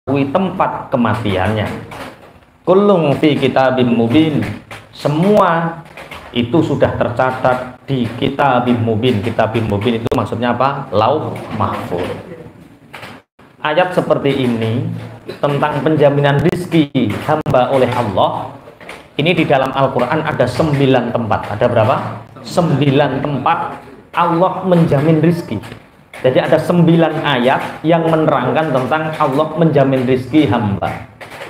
tempat kematiannya. Kullun fi kitabim mubin. Semua itu sudah tercatat di kitabim mubin. Kitabim mubin itu maksudnya apa? Lauh mahfuz. Ayat seperti ini tentang penjaminan rizki hamba oleh Allah, ini di dalam Al-Quran ada 9 tempat. Ada berapa? 9 tempat Allah menjamin rizki. Jadi ada 9 ayat yang menerangkan tentang Allah menjamin rizki hamba.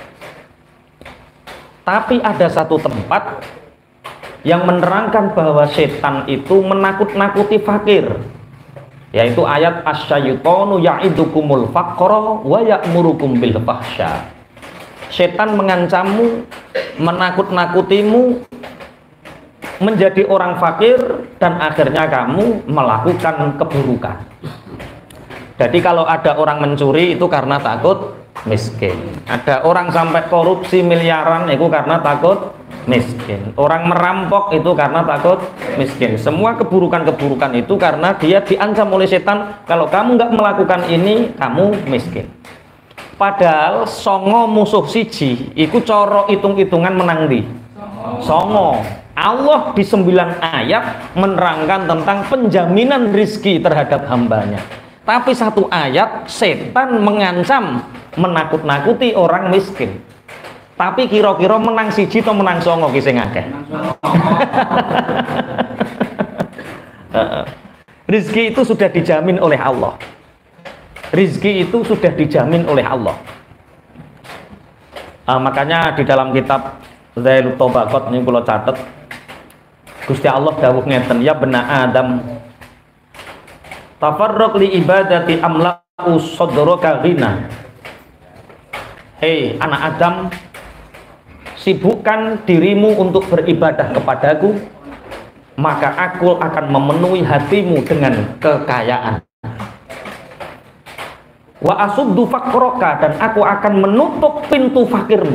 Tapi ada satu tempat yang menerangkan bahwa setan itu menakut-nakuti fakir, yaitu ayat asyaitonu ya'idukumul faqra wa ya'murukum bil fahsya. Setan mengancammu, menakut-nakutimu menjadi orang fakir dan akhirnya kamu melakukan keburukan. Jadi kalau ada orang mencuri itu karena takut miskin. Ada orang sampai korupsi miliaran itu karena takut miskin. Orang merampok itu karena takut miskin. Semua keburukan-keburukan itu karena dia diancam oleh setan, kalau kamu nggak melakukan ini kamu miskin. Padahal songo musuh siji iku coro hitung-hitungan menang di songo. Allah di 9 ayat menerangkan tentang penjaminan rizki terhadap hambanya. Tapi satu ayat setan mengancam, menakut-nakuti orang miskin. Tapi kira-kira menang siji atau menang songo ki sing akeh? Rizki itu sudah dijamin oleh Allah. Rizki itu sudah dijamin oleh Allah. Makanya di dalam kitab Zailul Tobaqot ini kalau catat, Gusti Allah dawuh ngeten, ya bena Adam tafarruq li ibadati amla'u sadraka ghina. Hei anak Adam, sibukkan dirimu untuk beribadah kepadaku, maka aku akan memenuhi hatimu dengan kekayaan. Wa asuddu faqraka, dan aku akan menutup pintu fakirmu.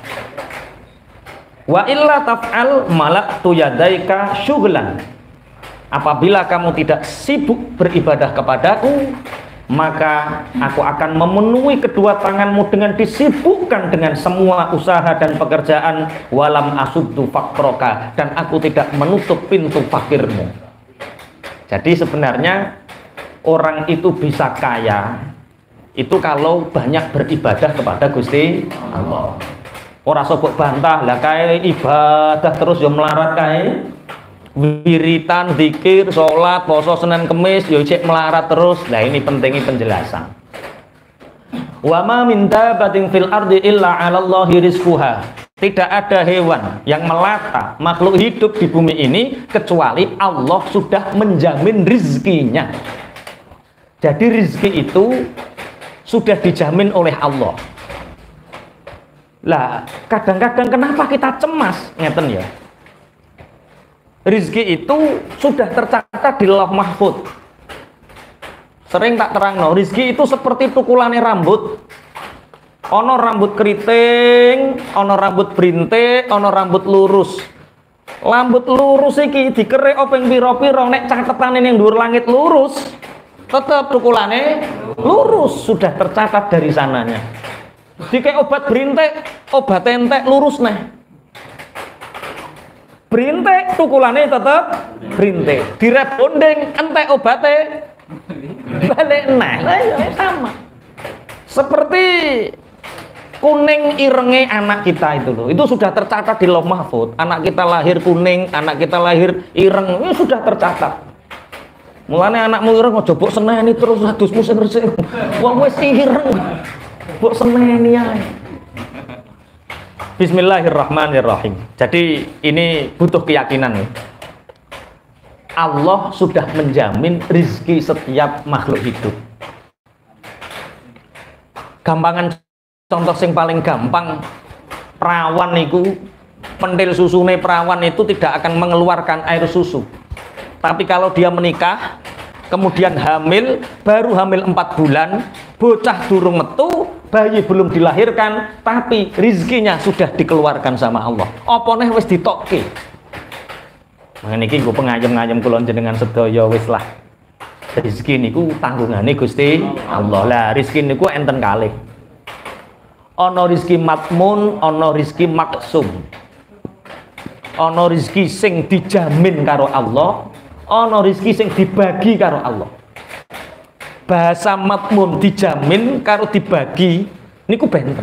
Wa illa taf'al malaktu yadaika syughlan. Apabila kamu tidak sibuk beribadah kepadaku, maka aku akan memenuhi kedua tanganmu dengan disibukkan dengan semua usaha dan pekerjaan. Walam asuddu faqraka, dan aku tidak menutup pintu fakirmu. Jadi sebenarnya orang itu bisa kaya itu kalau banyak beribadah kepada Gusti Allah. Ora sobok bantah lah kae ibadah terus yo melarat kae. Wiritan, zikir, sholat, poso Senin Kemis yo cek melarat terus. Nah ini pentingnya penjelasan. Wa ma min dabatin fil ardi illa 'ala Allahi rizquha. Tidak ada hewan yang melata, makhluk hidup di bumi ini kecuali Allah sudah menjamin rizkinya. Jadi rizki itu sudah dijamin oleh Allah. Lah, kadang-kadang kenapa kita cemas ngeten ya? Rizki itu sudah tercatat di lauh mahfuz. Sering tak terangno, rizki itu seperti tukulane rambut. Ono rambut keriting, ono rambut berintik, ono rambut lurus. Rambut lurus iki dikerek openg piro-piro nek catetane ning dhuwur langit lurus, tetap tukulane lurus, sudah tercatat dari sananya. Dikek obat berintik, obat entek lurus nih. Berintik tukulane tetap berintik. Direbondeng entek obate balik nah. Sama. Seperti kuning irenge anak kita itu loh. Itu sudah tercatat di lauh mahfuz. Anak kita lahir kuning, anak kita lahir ireng, ini sudah tercatat. Mulane anakmu ireng aja mbok seneni terus adusmu sing resik. Wong wis ireng. Mbok seneni ae. Bismillahirrahmanirrahim. Jadi ini butuh keyakinan. Allah sudah menjamin rizki setiap makhluk hidup. Gampangan contoh yang paling gampang, perawan itu, pentil susune perawan itu tidak akan mengeluarkan air susu. Tapi kalau dia menikah, kemudian hamil, baru hamil 4 bulan, bocah durung metu, bayi belum dilahirkan, tapi rizkinya sudah dikeluarkan sama Allah. Apa neh wis ditokke. Mangene iki gue pengayem-ngayem kula jenengan sedaya wis lah. Rizki niku tanggungane Gusti Allah. Lah rizki niku enten kalih. Ana rizki matmun, ana rizki maksum. Ana rizki sing dijamin karo Allah, ana rizki sing dibagi karo Allah. Bahasa matmun dijamin karo dibagi niku benten.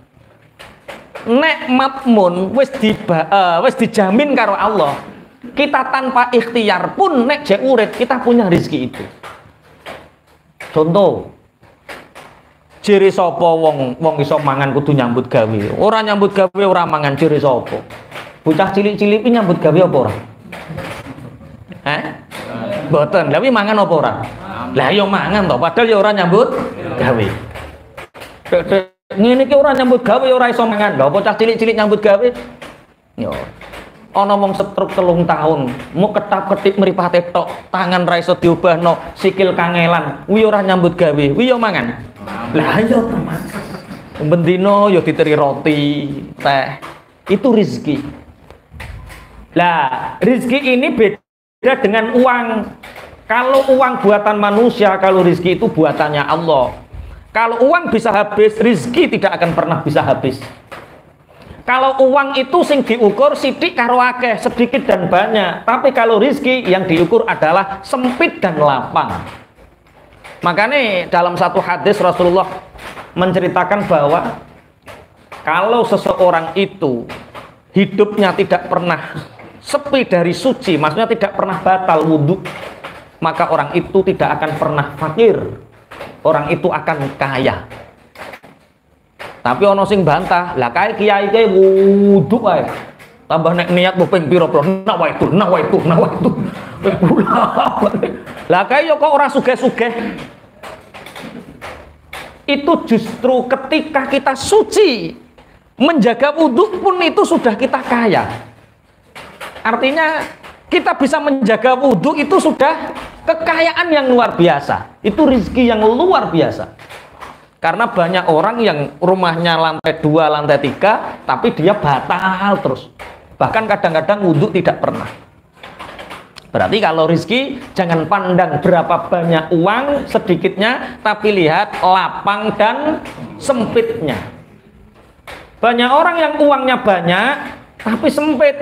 Nek matmun wis dijamin karo Allah, kita tanpa ikhtiar pun nek jek urip kita punya rizki itu. Contoh, ciri sapa wong iso mangan kudu nyambut gawe. Ora nyambut gawe ora mangan, ciri sapa? Bocah cilik-cilik iki nyambut gawe apa ora? Mboten. Lah wi mangan apa ora? Lah yo mangan to, padahal yo ora nyambut gawe. Ngene iki ora nyambut gawe ora iso mangan. Lah bocah cilik-cilik nyambut gawe. Yo. Ana wong setruk 3 tahun, mau ketap-ketip mripate tok, tangan ra iso diobahno, sikil kangelan, wi ora nyambut gawe, wi yo mangan. Lah yo teman. Bendino yo diteri roti, teh. Itu rezeki. Lah, rezeki ini beda dengan uang. Kalau uang buatan manusia, kalau rezeki itu buatannya Allah. Kalau uang bisa habis, rezeki tidak akan pernah bisa habis. Kalau uang itu sing diukur sidik karo akeh, sedikit dan banyak. Tapi kalau rezeki yang diukur adalah sempit dan lapang. Makanya dalam satu hadis Rasulullah menceritakan bahwa kalau seseorang itu hidupnya tidak pernah sepi dari suci, maksudnya tidak pernah batal wudhu, maka orang itu tidak akan pernah fakir, orang itu akan kaya. Tapi ono sing bantah, lah kae kiai kae wudhu ae, tambah nek niat mbok ping pira bro, nawaitu. Lah kae yo kok ora sugih-sugih. Itu justru ketika kita suci, menjaga wudhu pun itu sudah kita kaya. Artinya kita bisa menjaga wudhu itu sudah kekayaan yang luar biasa. Itu rezeki yang luar biasa. Karena banyak orang yang rumahnya lantai 2, lantai 3, tapi dia batal terus. Bahkan kadang-kadang wudhu tidak pernah. Berarti kalau rezeki jangan pandang berapa banyak uang sedikitnya, tapi lihat lapang dan sempitnya. Banyak orang yang uangnya banyak tapi sempit.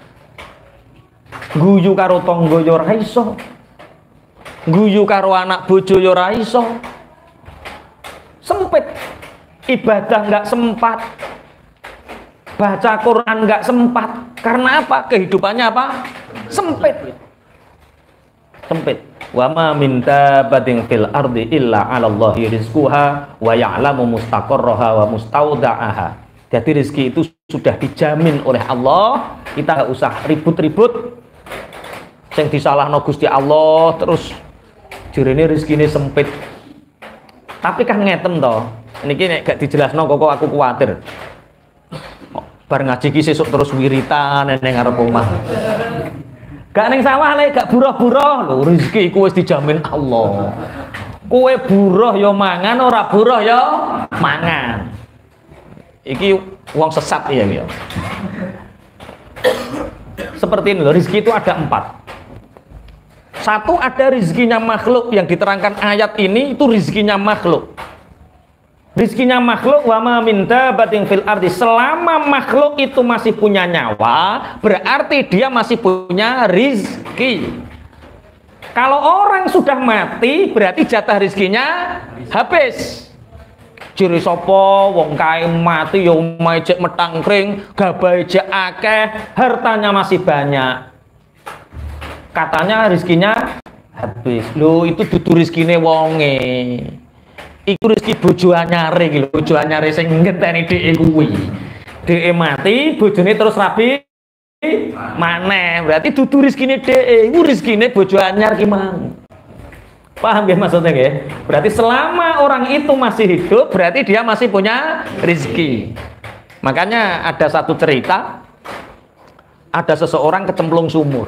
Guyu karo tangga yo ora iso. Guyu karo anak bojo yo ora iso. Sempit. Ibadah nggak sempat. Baca Quran nggak sempat. Karena apa? Kehidupannya apa? Sempit. Sempit. Wa ma min dabbatin fil ardi illa 'ala Allahi rizquha wa ya'lamu mustaqarraha wa mustauda'aha. Jadi rezeki itu sudah dijamin oleh Allah. Kita nggak usah ribut-ribut. Yang disalahno Gusti Allah terus jirene rezekine sempit. Tapi kan ngeten to. Niki nek gak dijelasno kok aku kuwatir. Bar ngaji ki sesuk terus wiritan ning ngarep omah. Gak ning sawah lek gak buruh-buruh lho, rezeki iku wis dijamin Allah. Kowe buruh ya mangan, ora buruh ya mangan. Iki wong sesat ya. Seperti ini loh, rezeki itu ada 4. Satu, ada rezekinya makhluk yang diterangkan ayat ini, itu rezekinya makhluk. Rezekinya makhluk, wa ma min dabbatin fil ardi. Selama makhluk itu masih punya nyawa, berarti dia masih punya rezeki. Kalau orang sudah mati, berarti jatah rezekinya habis. Ciri sapa wong kae mati ya omahe cek metangkring, gabahe cek akeh, hartanya masih banyak. Katanya rezekinya habis. Loh, itu dudu rezekine wonge. Iku rezeki bojo anyare iki lho, bojo anyare sing ngenteni dheke kuwi. Dheke mati, bojone terus rabi maneh. Berarti dudu rezekine dheke, iku rezekine bojo anyar ki mang. Paham nggih maksudnya nggih? Berarti selama orang itu masih hidup, berarti dia masih punya rezeki. Makanya ada satu cerita, ada seseorang kecemplung sumur.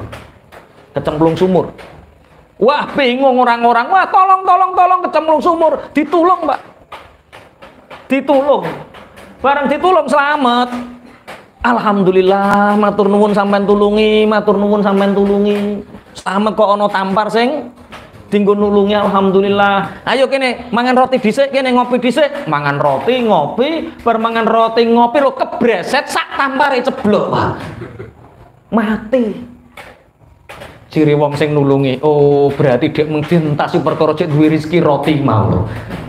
Wah, bingung orang-orang. Wah, tolong kecemplung sumur. Ditulung, Pak. Ditulung. Barang ditulung selamat. Alhamdulillah, matur nuwun sampean tulungi, Selamat kok ana tampar sing Dinggo nulungi alhamdulillah. Ayo kene mangan roti dhisik, kene ngopi dhisik. Mangan roti, ngopi, permangan roti, ngopi lo kebreset sak tampare ceblok. Wah. Mati. Ciri wong sing nulungi, oh berarti dia mengintasi perkara cek duwe rezeki roti mau.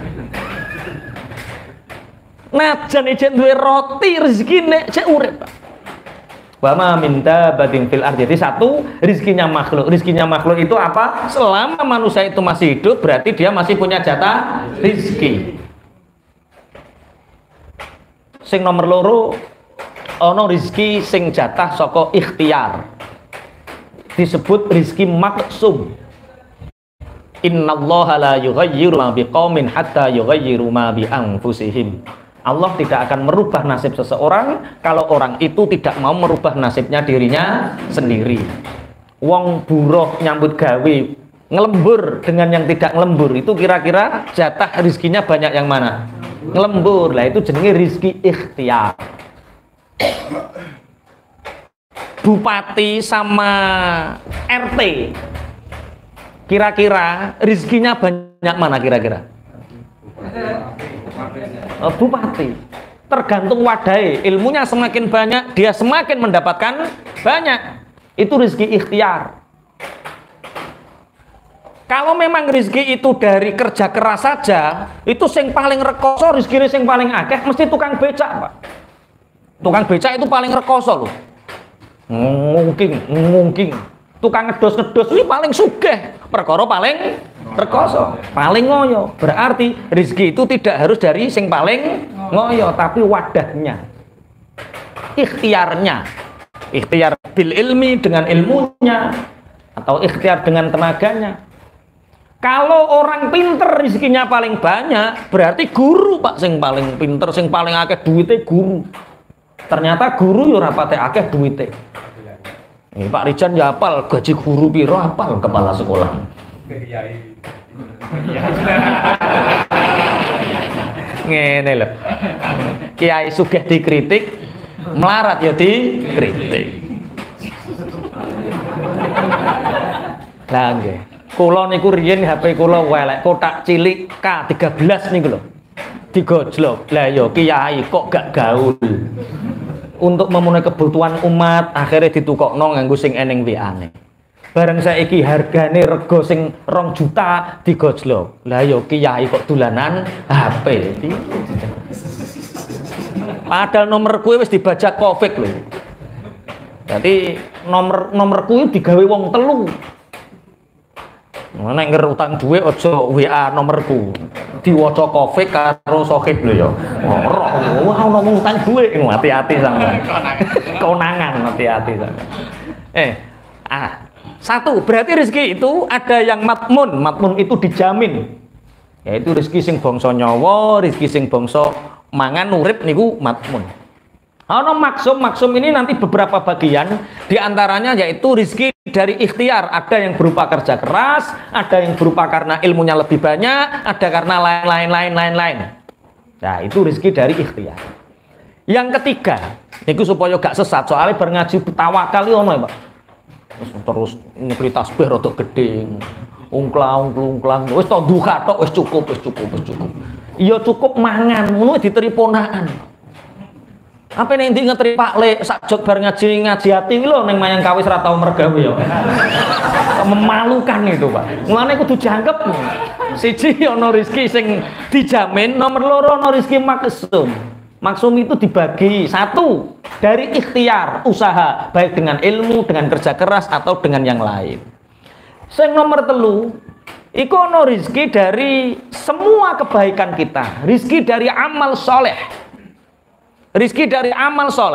Najan cek duwe roti rezekine cek urip. Wa ma min dabatin fil ardi. Jadi satu, rezekinya makhluk. Rezekinya makhluk itu apa? Selama manusia itu masih hidup, berarti dia masih punya jatah rezeki. Sing nomor loro, ono rezeki sing jatah saka ikhtiar. Disebut rizki maksum. Innallaha la yughayyiru ma biqaumin hatta yughayyiru ma bi anfusihim. Allah tidak akan merubah nasib seseorang kalau orang itu tidak mau merubah nasibnya dirinya sendiri. Wong buruh nyambut gawe ngelembur dengan yang tidak ngelembur itu kira-kira jatah rizkinya banyak yang mana? Ngelembur. Lah itu jenenge rizki ikhtiar. Bupati sama RT kira-kira rizkinya banyak mana kira-kira? Bupati. Tergantung wadai, ilmunya semakin banyak dia semakin mendapatkan banyak. Itu rizki ikhtiar. Kalau memang rizki itu dari kerja keras saja, itu sing paling rekoso rizki sing paling akeh mesti tukang becak, Pak. Tukang becak itu paling rekoso loh. Mungkin tukang ngedos ini paling sugih, perkara paling rekoso, paling ngoyo. Berarti rezeki itu tidak harus dari sing paling ngoyo, tapi wadahnya, ikhtiarnya, ikhtiar bil ilmi dengan ilmunya, atau ikhtiar dengan tenaganya. Kalau orang pinter rezekinya paling banyak, berarti guru, Pak, sing paling pinter, sing paling akeh duitnya guru. Ternyata guru yo rapate akeh duitnya. Pak Rijan ya hafal gaji guru piro, hafal kepala sekolah. Ngene lho. Kiai sugih dikritik, melarat ya dikritik. Lah nggih. Kula niku riyen HP kula welek kotak cilik K13 niku lho. Digojlok. Lah ya kiai kok gak gaul. Untuk memenuhi kebutuhan umat akhirnya ditukokno nganggo sing eneng WA-ne. Bareng saiki hargane rego sing 2 juta digojlok. Lah ya kiai kok dolanan HP. Padahal nomor kuwi wis dibajak Covid lho. Dadi nomor kuwi digawe wong telu. Nek ngger utang dhuwit aja WA nomorku. Diwaca Covid karo Sohib lho ya. Ora ono wong utang dhuwit, hati-hati sampean. Konangan hati-hati sampean. Satu, berarti rezeki itu ada yang matmun. Matmun itu dijamin. Yaitu rezeki sing bangsa nyawa, rezeki sing bangsa mangan urip niku matmun. Ono maksum ini nanti beberapa bagian, diantaranya yaitu rizki dari ikhtiar. Ada yang berupa kerja keras, ada yang berupa karena ilmunya lebih banyak, ada karena lain-lain. Nah itu rizki dari ikhtiar. Yang ketiga, itu supaya gak sesat, soalnya berngaji tawakal ono ya Pak. Terus nyekli tasbih rodok gede, ungklang, wis to duha tok wis cukup. Iya cukup mangan, ngono diterima. Apa ning ndi ngetri Pak Lek sak jog bar ngaji ati lho ning mayang kawis ra tau mergawe ya. Memalukan itu, Pak. Mulane kudu jangkep. Siji ana rezeki sing dijamin, nomor loro ana rezeki maksum. Maksum itu dibagi satu dari ikhtiar, usaha, baik dengan ilmu, dengan kerja keras atau dengan yang lain. Sing nomor telu iku ana rezeki dari semua kebaikan kita, rezeki dari amal soleh. Rizki dari amal soleh.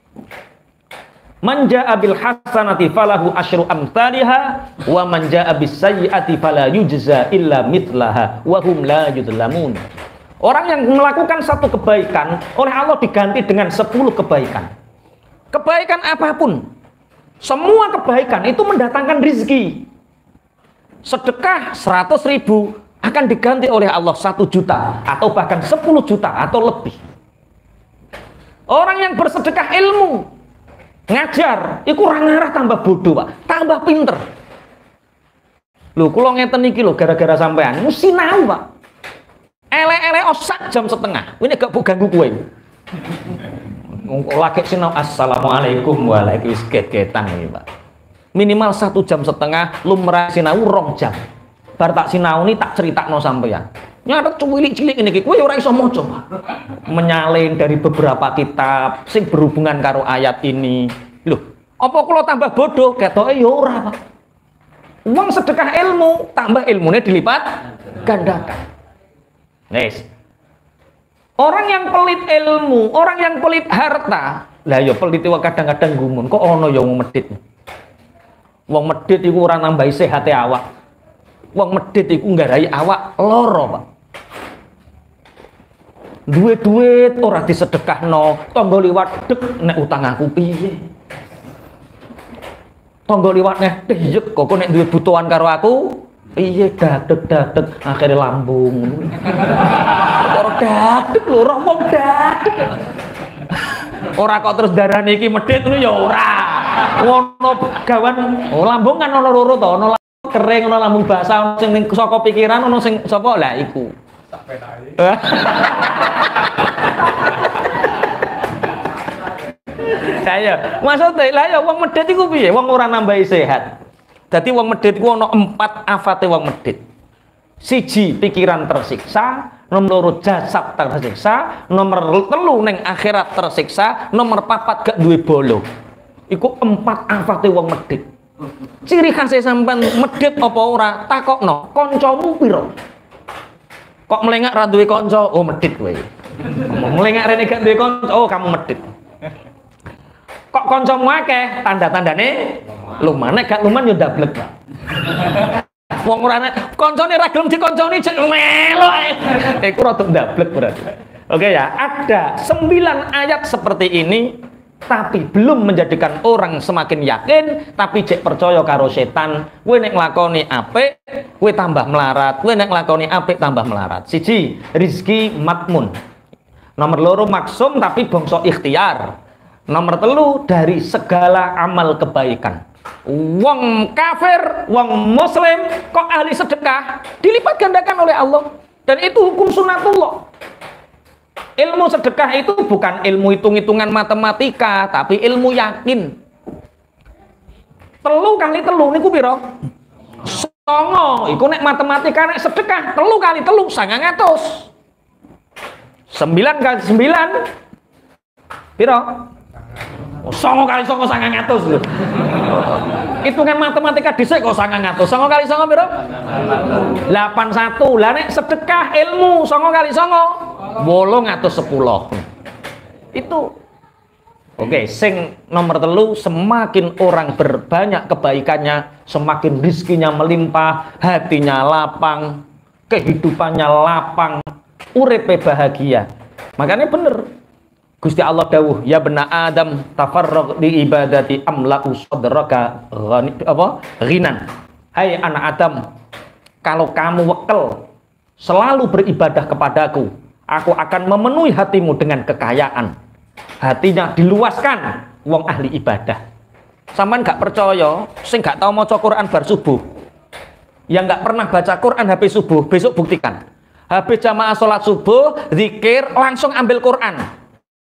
Man jaa bil hasanati falahu asyru amsalihha wa man jaa bis sayyiati fala yujza illa mithlaha wa hum la yudlamun. Orang yang melakukan satu kebaikan oleh Allah diganti dengan 10 kebaikan. Kebaikan apapun, semua kebaikan itu mendatangkan rizki. Sedekah 100.000 akan diganti oleh Allah 1 juta atau bahkan 10 juta atau lebih. Orang yang bersedekah ilmu, ngajar, itu orang ngarah tambah bodoh, Pak, tambah pinter. Lho kula ngeten iki lho gara-gara sampean sinau, Pak. Elek-elek sak jam setengah. Ini gak mbok ganggu kowe. Lagi sinau assalamualaikum waalaikumsalam get-getan iki, Pak. Minimal 1 jam setengah, lumrah sinau 2 jam. Bar tak sinau ini tak critakno sampean. Nyatet cilik-cilik ini kowe ora iso maca, Pak. Menyalin dari beberapa kitab sing berhubungan karo ayat ini. Loh, apa kula tambah bodoh? Ketoke ya ora, Pak. Uang sedekah ilmu, tambah ilmunya dilipat gandakan. Guys, orang yang pelit ilmu, orang yang pelit harta, lah ya pelit itu kadang-kadang gumun. Kok ono ya wong medit? Wong medit iku ora nambahi sehate awak. Wong medit iku nggarai awak loro, Pak. Duwe duit ora disedekahno, tangga liwat dek nek utang aku piye? Tangga liwat nek deyek kok nek duwe butuhan karo aku, iya dadek akhirnya lambung. Ora dadek lho, ora wong dadek. Ora kok terus darane iki medhit ngono ya ora. Ono gawan lambung kan ono loro to, ono lambung kering, ono lambung basah, ono sing ning saka pikiran, ono sing sapa lah iku. Tak penake. Saya maksudnya lah ya wong medhit iku piye? Wong ora nambahi sehat. Jadi wong medhit ku ana 4 afate wong medhit. 1 pikiran tersiksa, nomor 2 jasad tersiksa, nomor 3 ning akhirat tersiksa, nomor 4 gak duwe bolo. Iku 4 afate wong medhit. Ciri khasnya sampean medhit apa ora? Takokno, kancamu piro? Kok melengak ra duwe kanca? Oh medhit kowe. Melengak rene gak duwe kanca, oh kamu medhit. Kok kancamu akeh? Tanda-tandane luman, nek gak luman yo ndablek. Wong ora nek kancane ra gelem dikonconi jek melok. Iku rada ndablek berarti. Oke ya, ada 9 ayat seperti ini tapi belum menjadikan orang semakin yakin, tapi jek percaya karo setan. Kowe nek nglakoni apik, kowe tambah melarat. Kowe nek nglakoni apik tambah melarat. 1, rizki matmun. Nomor 2 maksum tapi bangsa ikhtiar. Nomor 3 dari segala amal kebaikan. Wong kafir, wong muslim kok ahli sedekah dilipat gandakan oleh Allah, dan itu hukum sunatullah. Ilmu sedekah itu bukan ilmu hitung-hitungan matematika, tapi ilmu yakin. 3 kali 3 niku piro? 9. Iku nek matematika, nek sedekah 3 kali 3 900. 9 kali 9 piro? 9 kali 9 900 lho. Hitungan matematika dhisik kok 900. 9 kali 9 piro? 81. Lah nek sedekah ilmu 9 kali 9 810. Itu oke, sing nomor 3, semakin orang berbanyak kebaikannya, semakin rizkinya melimpah, hatinya lapang, kehidupannya lapang, uripe bahagia. Makanya bener Gusti Allah dawuh, ya bena Adam tafarraq di ibadati amla'u sadraka ghinan. Hai anak Adam, kalau kamu wekel selalu beribadah kepadaku, aku akan memenuhi hatimu dengan kekayaan. Hatinya diluaskan wong ahli ibadah. Sampean gak percaya, sing gak tau maca Quran bar subuh, yang gak pernah baca Quran habis subuh, besok buktikan. Habis jamaah sholat subuh, zikir, langsung ambil Quran.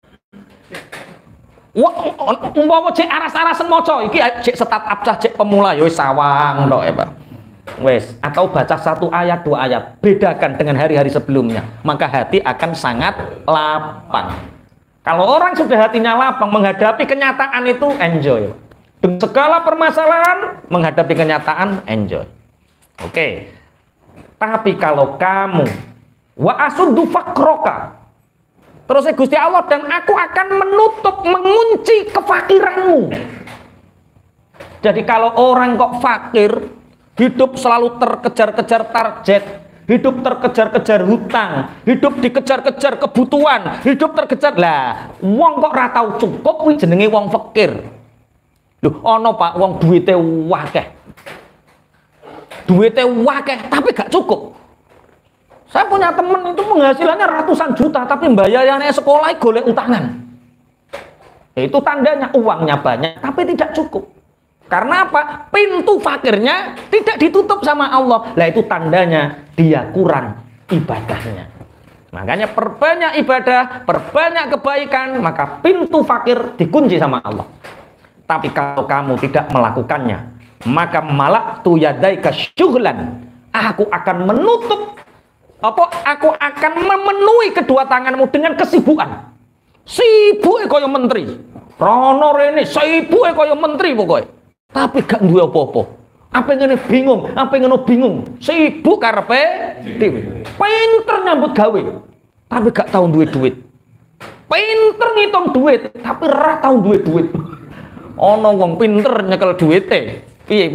Umpama cek aras-arasen maca iki cek startup cah cek pemula ya wis sawang tok ya, Pak. Wes, atau baca 1 ayat 2 ayat, bedakan dengan hari-hari sebelumnya, maka hati akan sangat lapang. Kalau orang sudah hatinya lapang, menghadapi kenyataan itu enjoy. Dengan segala permasalahan menghadapi kenyataan enjoy. Oke. Tapi kalau kamu wa asuddu faqroka, terus Gusti Allah, dan aku akan menutup, mengunci kefakiranmu. Jadi kalau orang kok fakir, hidup selalu terkejar-kejar target, hidup terkejar-kejar hutang, hidup dikejar-kejar kebutuhan, hidup terkejar lah. Wong kok ora tau cukup kuwi jenenge wong fakir. Loh, ono Pak, wong duwite wakeh. Duwite wakeh tapi gak cukup. Saya punya temen itu penghasilannya ratusan juta, tapi bayarannya sekolah golek utangan. Itu tandanya uangnya banyak, tapi tidak cukup. Karena apa? Pintu fakirnya tidak ditutup sama Allah. Lah itu tandanya dia kurang ibadahnya. Makanya perbanyak ibadah, perbanyak kebaikan, maka pintu fakir dikunci sama Allah. Tapi kalau kamu tidak melakukannya, maka malaktu yadaika syughlan. Aku akan menutup aku akan memenuhi kedua tanganmu dengan kesibukan. Sibuk kaya menteri. Rono rene sibuk kaya menteri pokoknya. Tapi gak duwe apa-apa. Apa ngene bingung, apa ngono bingung. Sibuk karepe dhewe. Pinter nyambut gawe, tapi gak tau duwe duit. Pinter ngitung duit, tapi ora tau duwe duit. Ana wong pinter nyekel duwite. Piye?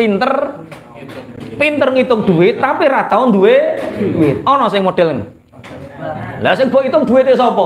Pinter ngitung duit, tapi ora tau duwe duit. Ana sing model ngene. Lah sing mbok hitung duwite sapa?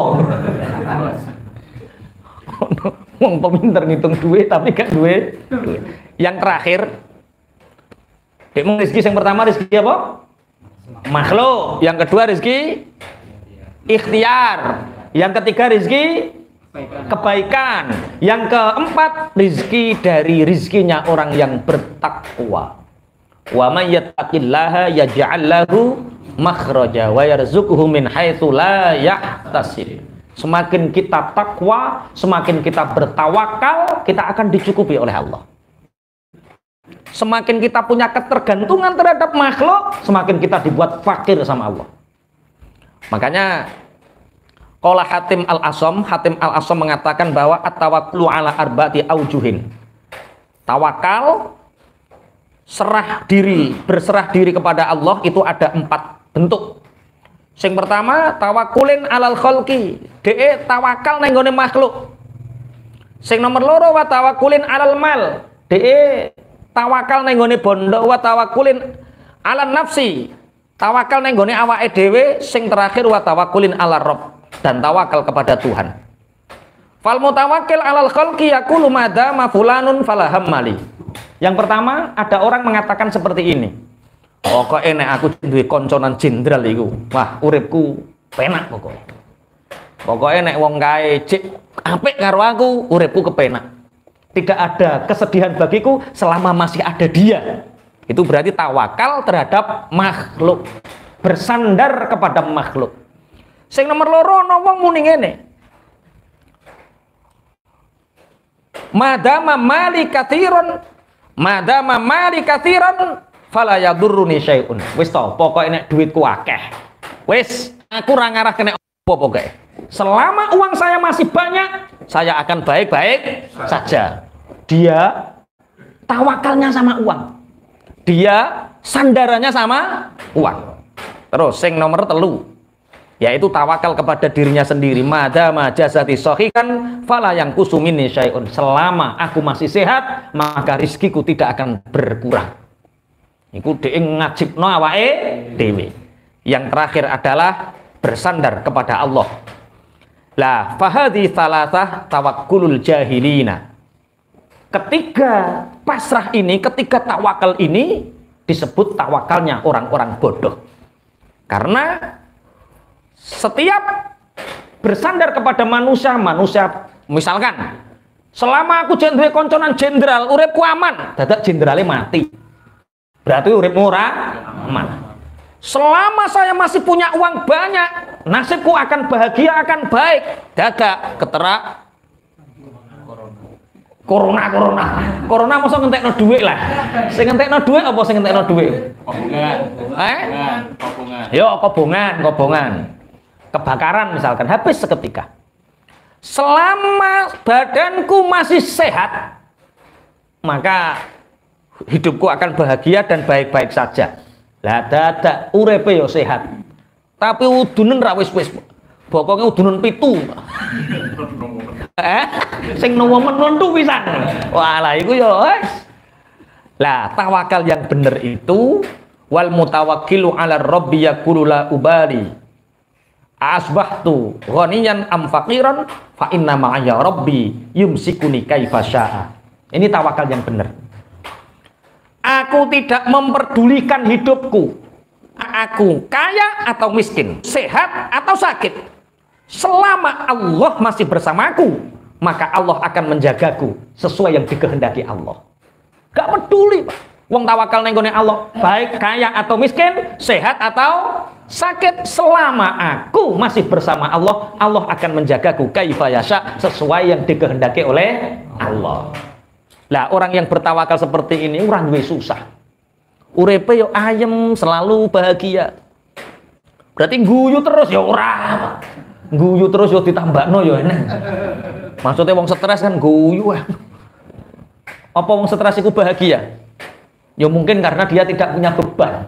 Wong pinter ngitung duit tapi gak duwe duit. Yang terakhir, rezeki yang pertama rezeki apa? Makhluk. Yang kedua rezeki ikhtiar. Yang ketiga rezeki kebaikan. Yang keempat rezeki dari rezekinya orang yang bertakwa. Wa may yattaqillaha yaj'al lahu makhraja wa yarzuqhu min haitsu la yahtasib. Semakin kita takwa, semakin kita bertawakal, kita akan dicukupi oleh Allah. Semakin kita punya ketergantungan terhadap makhluk, semakin kita dibuat fakir sama Allah. Makanya qala Hatim Al-Asam mengatakan bahwa at-tawakkulu ala arba'ati aujuhin. Tawakal, berserah diri kepada Allah itu ada 4 bentuk. Sing pertama tawakulin alal khalqi, tawakal nang nggone makhluk. Sing nomor loro wa tawakulin alal mal, tawakal nang nggone bondo, wa tawakulin alan nafsi, tawakal nang nggone awake dhewe. Sing terakhir wa tawakulin ala rabb, dan tawakal kepada Tuhan. Fal mutawakkil alal khalqi yaqulu madama fulanun falaham mali. Yang pertama ada orang mengatakan seperti ini. Pokoknya nek aku duwe konconan jenderal iku, wah uripku penak pokoknya. Pokoknya nek wong kae cek apik karo aku, uripku kepenak. Tidak ada kesedihan bagiku selama masih ada dia. Itu berarti tawakal terhadap makhluk, bersandar kepada makhluk. Sing nomor loro ana wong muni ngene. Madama mali katsiran fala yadurruni syai'un. Wis to, pokoke nek duitku akeh. Wis, aku ora ngarah kena apa pokoke. Selama uang saya masih banyak, saya akan baik-baik saja. Dia tawakalnya sama uang. Dia sandarannya sama uang. Terus sing nomor 3, yaitu tawakal kepada dirinya sendiri. Madama jasati shahihan fala yang kusumini syai'un. Selama aku masih sehat, maka rizkiku tidak akan berkurang. Iku dhek ngajibno awake dhewe. Yang terakhir adalah bersandar kepada Allah. La fahadhi thalathah tawakkulul jahilina. Ketiga pasrah ini, ketiga tawakal ini disebut tawakalnya orang-orang bodoh. Karena setiap bersandar kepada manusia misalkan selama aku duwe konconan jenderal, uripku aman, dadak jenderale mati. Berarti uripmu ora aman. Selama saya masih punya uang banyak, nasibku akan bahagia, akan baik. Dadak keterak corona masa ngentekno dhuwit lah. Sing ngentekno dhuwit apa sing ngentekno dhuwit? Kobongan. Yo kobongan. Kebakaran misalkan, habis seketika. Selama badanku masih sehat, maka hidupku akan bahagia dan baik-baik saja. Lah dadak uripe yo sehat. Tapi udunen ra wis-wis. Bokonge udunen 7. Sing nomo menuntu pisan. Walah iku yo wis. Lah tawakal yang bener itu wal mutawakkilu 'ala rabbi yaqulu la ubali. Asbahtu ghaniyan am faqiran fa inna ma'aya rabbi yumsikuni kaifa syaa. Ini tawakal yang bener. Aku tidak memperdulikan hidupku. Aku kaya atau miskin, sehat atau sakit. Selama Allah masih bersamaku, maka Allah akan menjagaku sesuai yang dikehendaki Allah. Gak peduli, Pak. Wong tawakal ning gone Allah, baik kaya atau miskin, sehat atau sakit, selama aku masih bersama Allah, Allah akan menjagaku kaifa yasha, sesuai yang dikehendaki oleh Allah. Lah orang yang bertawakal seperti ini ora duwe susah. Urepe yo ayem, selalu bahagia. Berarti guyu terus ya ora. Guyu terus yo ditambakno yo enek. Maksudnya wong stres kan guyu. Apa wong stres iku bahagia? Ya mungkin karena dia tidak punya beban.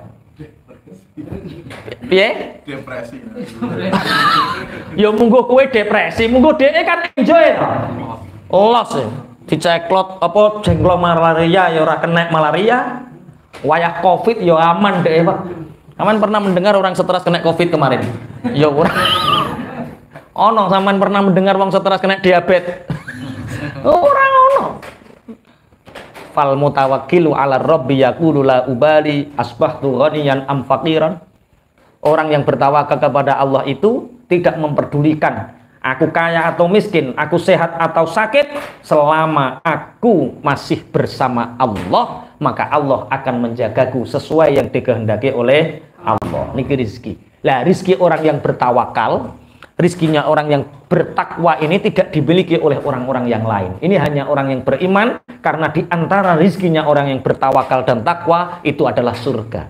Piye? Depresi. Ya munggo kowe depresi, munggo dhek kan enjoy to. Los ya. Diceklot apa jengklo malaria ya ora kena malaria. Wayah Covid ya aman dhek, Pak. Aman pernah mendengar orang stres kena Covid kemarin? Ya ora. Ono sampean pernah mendengar wong stres kena diabetes? Ora ono. Fal mutawakkilu ala rabbi yaqulu la ubali asbahtu ghaniyan am faqiran. Orang yang bertawakal kepada Allah itu tidak memperdulikan aku kaya atau miskin, aku sehat atau sakit, selama aku masih bersama Allah, maka Allah akan menjagaku sesuai yang dikehendaki oleh Allah. Niki rizki. Lah rizki orang yang bertawakal, rizkinya orang yang bertakwa ini tidak dimiliki oleh orang-orang yang lain. Ini hanya orang yang beriman, karena di antara rizkinya orang yang bertawakal dan takwa itu adalah surga.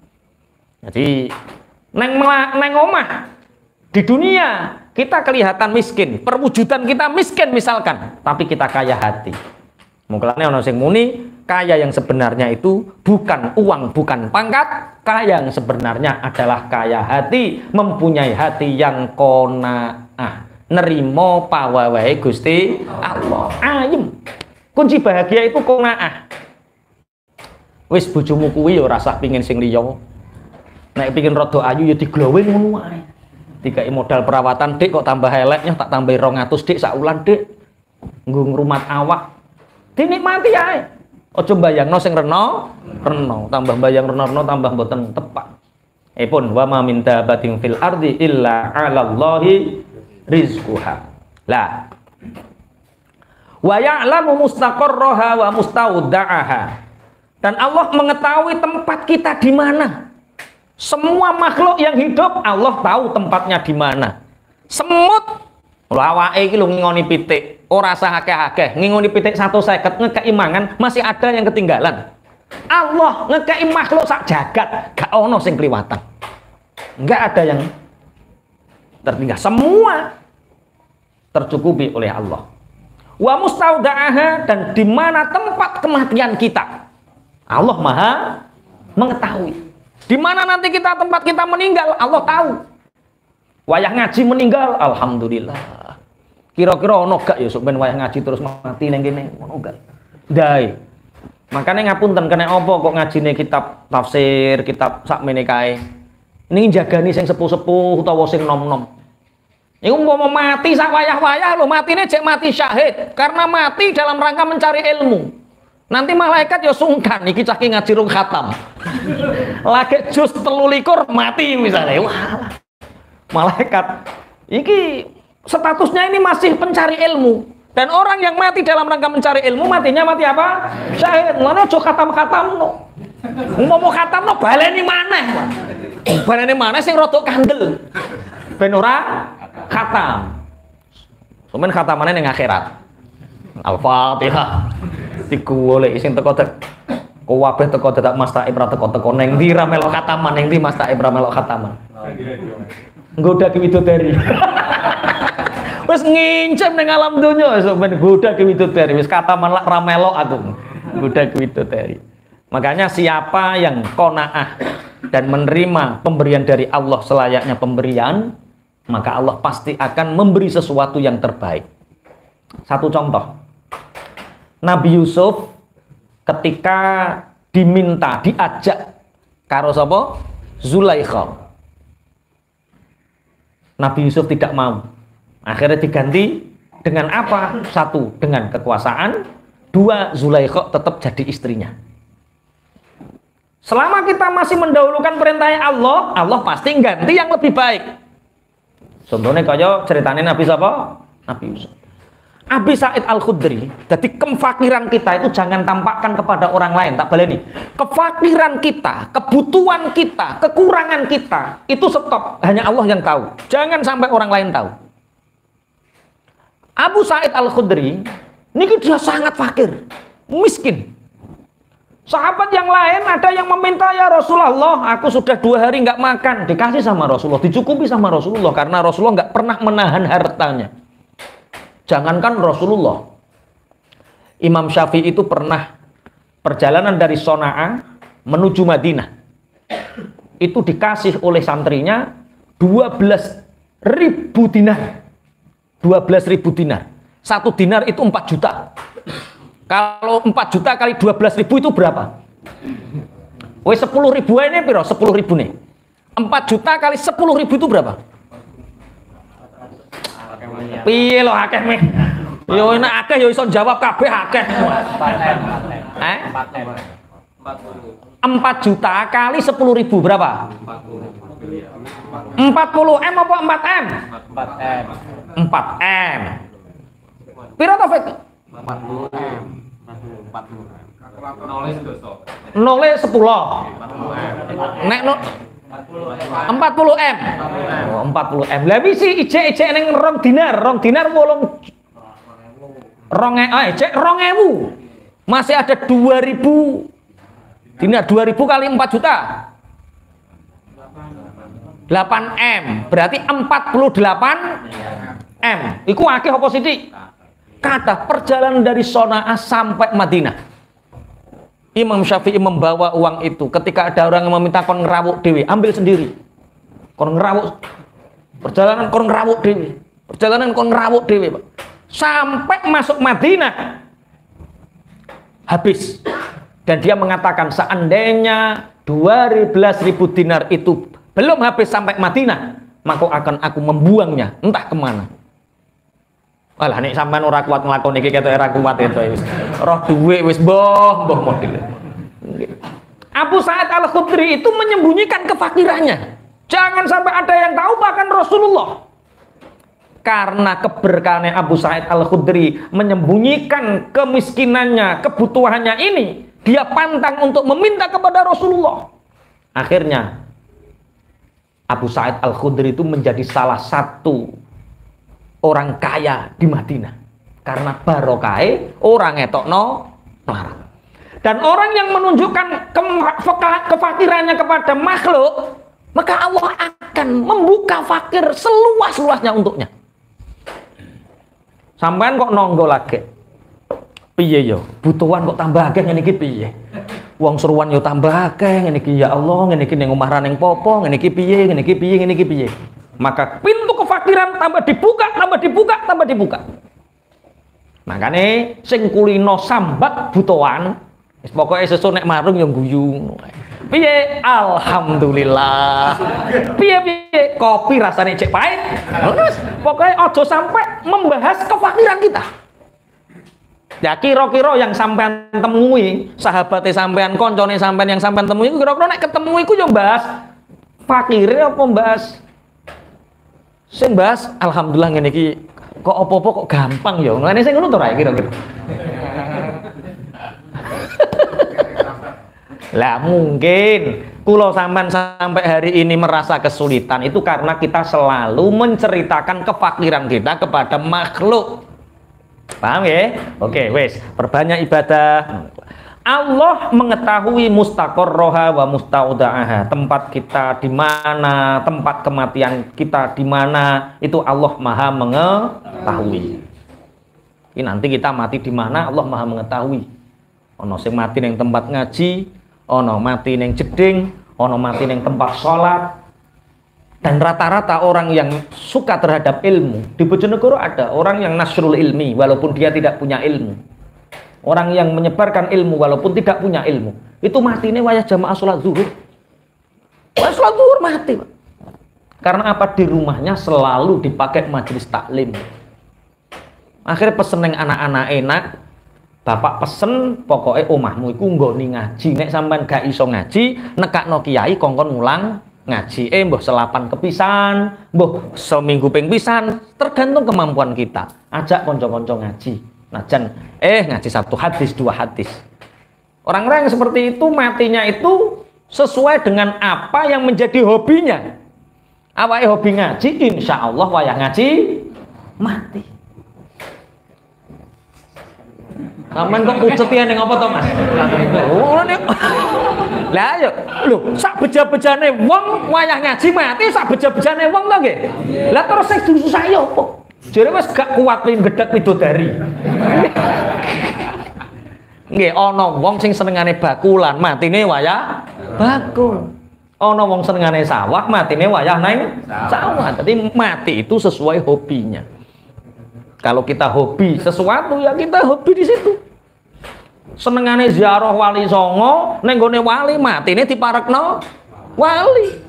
Jadi neng omah di dunia kita kelihatan miskin, perwujudan kita miskin misalkan, tapi kita kaya hati. Mungkin ono sing muni kaya yang sebenarnya itu bukan uang, bukan pangkat. Kaya yang sebenarnya adalah kaya hati, mempunyai hati yang qanaah, nerimo pawawahe Gusti Allah. Ayem. Kunci bahagia itu qanaah. Wis bojomu kuwi ya ora usah pengin sing liya. Nek pengin rada ayu ya diglowe ngono wae. Dikai modal perawatan, Dik, kok tambah eleknya tak tambahi 200, Dik, sak wulan, Dik. Nggo ngrumat awak. Dinikmati ae. Aja mbayangno sing rena, tambah mbayang rena tambah mboten tepak. Pun wa ma min dabatin fil ardi illa 'alallahi rizquha. Lah. Wa ya'lamu mustaqarraha wa mustaudaaha. Dan Allah mengetahui tempat kita di mana. Semua makhluk yang hidup Allah tahu tempatnya di mana. Semut awake iki lho ngingoni pitik, ora sah akeh-akeh, ngingoni pitik 150 ngekeki mangan, masih ada yang ketinggalan. Allah ngekeki makhluk sak jagat, gak ono sing kliwatan. Enggak ada yang tertinggal. Semua tercukupi oleh Allah. Wa mustaudaaha, dan di mana tempat kematian kita. Allah Maha mengetahui. Di mana nanti tempat kita meninggal, Allah tahu. Wayah ngaji meninggal, alhamdulillah. Kira-kira ono gak ya sok ben wayah ngaji terus mati ning kene, ono gak? Ndai. Makane ngapunten kena apa kok ngajine kitab tafsir, kitab sakmene kae. Ning jagani sing sepuh-sepuh utawa sing nom-nom. Iku umpama mati sak wayah-wayah lho, matine jek mati syahid, karena mati dalam rangka mencari ilmu. Nanti malaikat ya sungkan iki cah ki ngaji rung khatam. Lagi jus 13 mati misalnya. Wah. Malaikat iki statusnya ini masih pencari ilmu. Dan orang yang mati dalam rangka mencari ilmu, matinya mati apa? Syahid. Ngono aja khatam-khatamno. Mau khatamno baleni maneh. Baleni maneh sing rada kandel. Ben ora khatam. Cuman khatamane ning akhirat. Al-Fatihah. Digolek sing teko kabeh teko dadak Mas Taib ra teko-teko ning ndi ra melok khataman, ning ndi Mas Taib ra melok khataman. Nggoda ki widodari. Wis ngincem ning alam donya esuk ben nggoda ki widodari, wis khataman lak ra melok aku. Nggoda ki widodari. Makanya siapa yang qanaah dan menerima pemberian dari Allah selayaknya pemberian, maka Allah pasti akan memberi sesuatu yang terbaik. Satu contoh. Nabi Yusuf ketika diajak karo sapa? Zulaikha. Nabi Yusuf tidak mau. Akhirnya diganti dengan apa? Satu, dengan kekuasaan. Dua, Zulaikha tetap jadi istrinya. Selama kita masih mendahulukan perintahnya Allah, Allah pasti ganti yang lebih baik. Contohnya kaya ceritanya Nabi siapa? Nabi Yusuf. Abi Sa'id Al-Khudri, jadi kefakiran kita itu jangan tampakkan kepada orang lain, tak boleh nih. Kefakiran kita, kebutuhan kita, kekurangan kita, itu stop, hanya Allah yang tahu. Jangan sampai orang lain tahu. Abu Sa'id Al-Khudri, ini dia sangat fakir, miskin. Sahabat yang lain ada yang meminta, ya Rasulullah, aku sudah 2 hari nggak makan, dikasih sama Rasulullah, dicukupi sama Rasulullah, karena Rasulullah nggak pernah menahan hartanya. Jangankan Rasulullah, Imam Syafi'i itu pernah perjalanan dari Sona'a menuju Madinah. Itu dikasih oleh santrinya 12.000 dinar. 12.000 dinar. 1 dinar itu 4 juta. Kalau 4 juta kali 12.000 itu berapa? Weh 10.000 ini piro? 10.000 nih. 4 juta kali 10.000 itu berapa? Piye lo akeh meh? Yo enak akeh yo iso jawab kabeh akeh. 4 juta kali 10.000 berapa? 40 M apa 4 M? 4 M. 4 M. Piro to Fik? 40 M. 40. Nole 10. Nek no 40 M. Oh, 40 M. Lah wisi ijek-ijek ning 2 dinar, 2 dinar 8. Ijek 2.000. Masih ada 2.000 dinar, 2.000 kali 4 juta. 8 M. Berarti 48 M. Iku akeh apa sithik? Kata perjalanan dari Sona'a sampai Madinah. Imam Syafi'i membawa uang itu. Ketika ada orang yang meminta kon ngerawuk dewi, ambil sendiri. Kon ngerawuk. Perjalanan kon ngerawuk dewi. Perjalanan kon ngerawuk dewi, Pak. Sampai masuk Madinah. Habis. Dan dia mengatakan seandainya 12.000 dinar itu belum habis sampai Madinah, maka akan aku membuangnya entah kemana. Walah nek sampean ora kuat nglakoni iki ketok ora kuat itu wis. Roh dhuwit wis mbah model. Abu Sa'id Al-Khudri itu menyembunyikan kefakirannya. Jangan sampai ada yang tahu, bahkan Rasulullah. Karena keberkahannya Abu Sa'id Al-Khudri menyembunyikan kemiskinannya, kebutuhannya ini, dia pantang untuk meminta kepada Rasulullah. Akhirnya Abu Sa'id Al-Khudri itu menjadi salah satu orang kaya di Madinah karena barokai orang etokno melarat. Dan orang yang menunjukkan kefakirannya kepada makhluk, maka Allah akan membuka fakir seluas-luasnya untuknya. Sampean kok nonggo lagi piye yo, butuhan kok tambah akeh ngene iki piye, wong seruan yo tambah akeh ngene iki, ya Allah ngene iki ning omah ra ning popo, ngene iki piye, ngene iki piye, ngene iki piye. Maka pintu kefakiran tambah dibuka, tambah dibuka, tambah dibuka. Makanya sing kulino sambat butuhan, pokoknya sesuk nek marung yang guyu. Piye? Alhamdulillah. Piye kopi rasanya cek pahit. Pokoknya ojo sampai membahas kefakiran kita. Ya kira-kira yang sampean temui, sahabatnya sampean, koncone sampean yang sampean temui, kira-kira nek ketemu iku yo bahas fakire apa bahas sing bahas alhamdulillah ngene iki kok apa-apa kok gampang ya. Ngene sing ngono to ra kira-kira. Lah mungkin kula sampean sampai hari ini merasa kesulitan itu karena kita selalu menceritakan kefakiran kita kepada makhluk. Paham ya? Oke, wes, perbanyak ibadah. Allah mengetahui mustaqarroha wa mustaudaaha, tempat kita di mana, tempat kematian kita di mana, itu Allah Maha mengetahui. Ini nanti kita mati di mana Allah Maha mengetahui. Ono sing mati ning tempat ngaji, ono mati ning jeding, ono mati ning tempat sholat. Dan rata-rata orang yang suka terhadap ilmu di Bojonegoro ada orang yang nasrul ilmi walaupun dia tidak punya ilmu. Orang yang menyebarkan ilmu walaupun tidak punya ilmu. Itu mati ini wayah jamaah sholat zuhur. Wayah sholat zuhur mati, Pak. Karena apa? Di rumahnya selalu dipakai majelis taklim. Akhirnya pesen yang anak-anak enak. Bapak pesen pokoknya omahmu iku nggoni ngaji. Nek sampean gak iso ngaji, nekakno kiai kongkon ngulang ngaji mbah selapan kepisan, mbah seminggu ping pisan, tergantung kemampuan kita. Ajak konco-konco ngaji. Najan ngaji 1 hadis 2 hadis. Orang-orang yang seperti itu matinya itu sesuai dengan apa yang menjadi hobinya. Awake hobi ngaji, insya Allah wayah ngaji mati. Sampeyan kok pucet ya ning apa to, Mas? Lah ayo, lho, sak beja-bejane wong wayah ngaji mati, sak beja-bejane wong to nggih. Lah terus sing susah ya apa? Jare wis gak kuat ngedhek widodari. Nggih, ana wong sing senengane bakulan, matine wayah bakul. Ana wong senengane sawah, matine wayah nang sawah. Jadi mati itu sesuai hobinya. Kalau kita hobi sesuatu ya kita hobi di situ. Senengane ziarah wali songo, ning gone wali matine diparekno wali.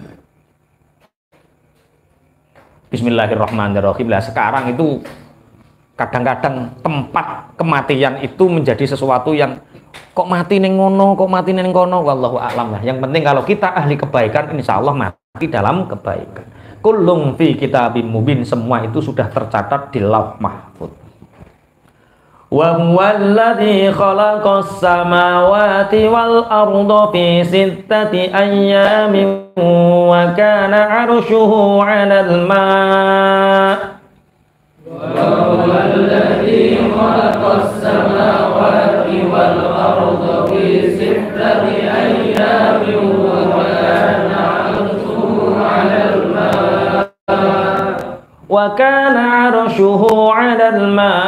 Bismillahirrahmanirrahim. Lah sekarang itu kadang-kadang tempat kematian itu menjadi sesuatu yang kok mati ning ngono, kok mati ning kono, wallahu a'lam lah. Yang penting kalau kita ahli kebaikan, insya Allah mati dalam kebaikan. Kullum fi kitabim mubin, semua itu sudah tercatat di Lauh Mahfuz. Wa huwallazi khalaqas samawati wal arda fi sittati ayyamin wa kana 'arshuhu 'alal ma'. Wa huwallazi khalaqas samawati wal arda fi sittati ayyamin wa kana 'arshuhu 'alal ma'. Wa kana 'arshuhu 'alal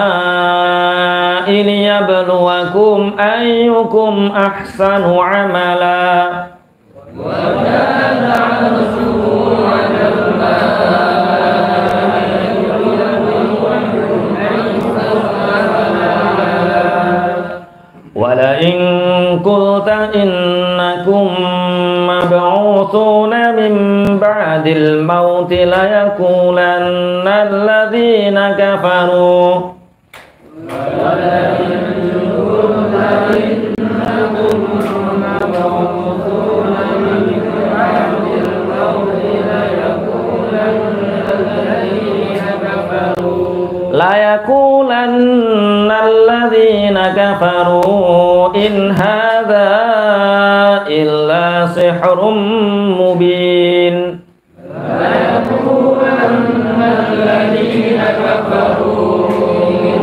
ma'i liyabluwakum ayyukum ahsanu 'amala. Wa kana 'arshuhu 'alal ma'i liyabluwakum ayyukum ahsanu 'amala. Wa la in qulta innakum mab'utsuna min ba'dil mauti la yaqulanna alladhina kafaru wa la qulta innakum mab'utsuna min ba'dil mauti la yaqulanna alladhina kafaru la yaqulanna alladhina kafaru in hadza illa sihrun mubin. La yaqulanna alladhina kafaru in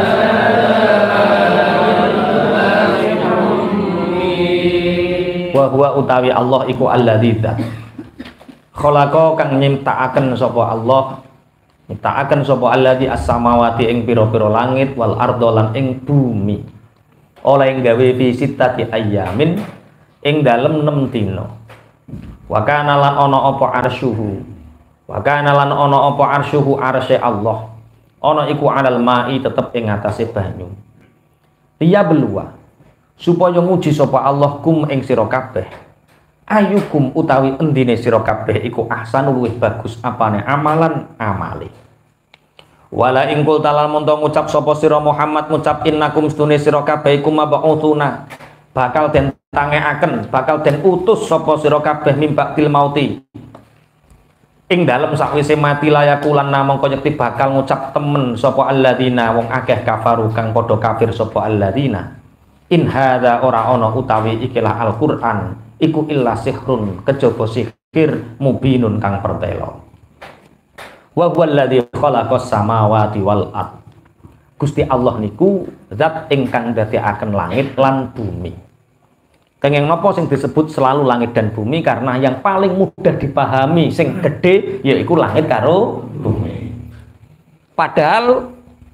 hadza illa sihrun mubin. Wa huwa utawi Allah iku alladzi khalaqa kang nyiptakaken sapa Allah, nyiptakaken sapa alladzi as-samawati ing pira-pira langit wal ardo lan ing bumi. Oleh gawe fi sittati ayyamin ing dalem 6 dina. Wa kana lan ana apa arsyuhu. Wa kana lan ana apa arsyuhu arsy Allah. Ana iku alal ma'i tetep ing atase banyu. Liya belua supaya nguji sapa Allah kum ing sira kabeh. Ayukum utawi endine sira kabeh iku ahsanu luwih bagus apane amalan amale. Wala ing qul talal monto ngucap sapa sira Muhammad ngucap innakum stune sira kabeh iku mab'utsuna bakal den tangeaken, bakal den utus sapa sira kabeh mimbaktil mauti. Ing dalem sakwise mati layakulan mongko yekti bakal ngucap temen sapa alladzina wong akeh kafaru kang padha kafir sapa alladzina. In hadza ora ana utawi ikilah Al-Qur'an iku illa sihrun kejaba sihir mubinun kang pertelo. Wa huwallazi khalaqas samawati wal ard. Gusti Allah niku zat ingkang ndadekaken langit lan bumi. Kenging napa sing disebut selalu langit dan bumi karena yang paling mudah dipahami sing gede yaiku langit karo bumi. Padahal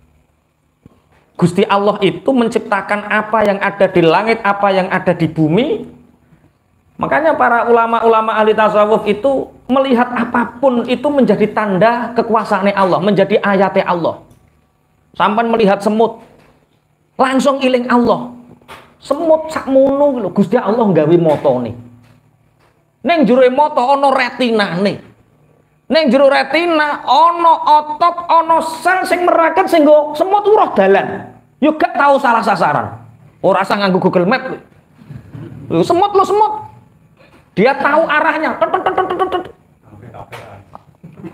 Gusti Allah itu menciptakan apa yang ada di langit, apa yang ada di bumi. Makanya para ulama-ulama ahli tasawuf itu melihat apapun itu menjadi tanda kekuasaan Allah, menjadi ayatnya Allah. Sampai melihat semut, langsung iling Allah. Semut sakmono lho, Gusti Allah nggawe motone. Ning jero mata ana retinane. Ning jero retina ana otot, ana sel sing meraket sing nggo semut roh dalan. Yo gak tahu salah sasaran. Ora usah nganggo Google Map. Lho semut. Dia tahu arahnya.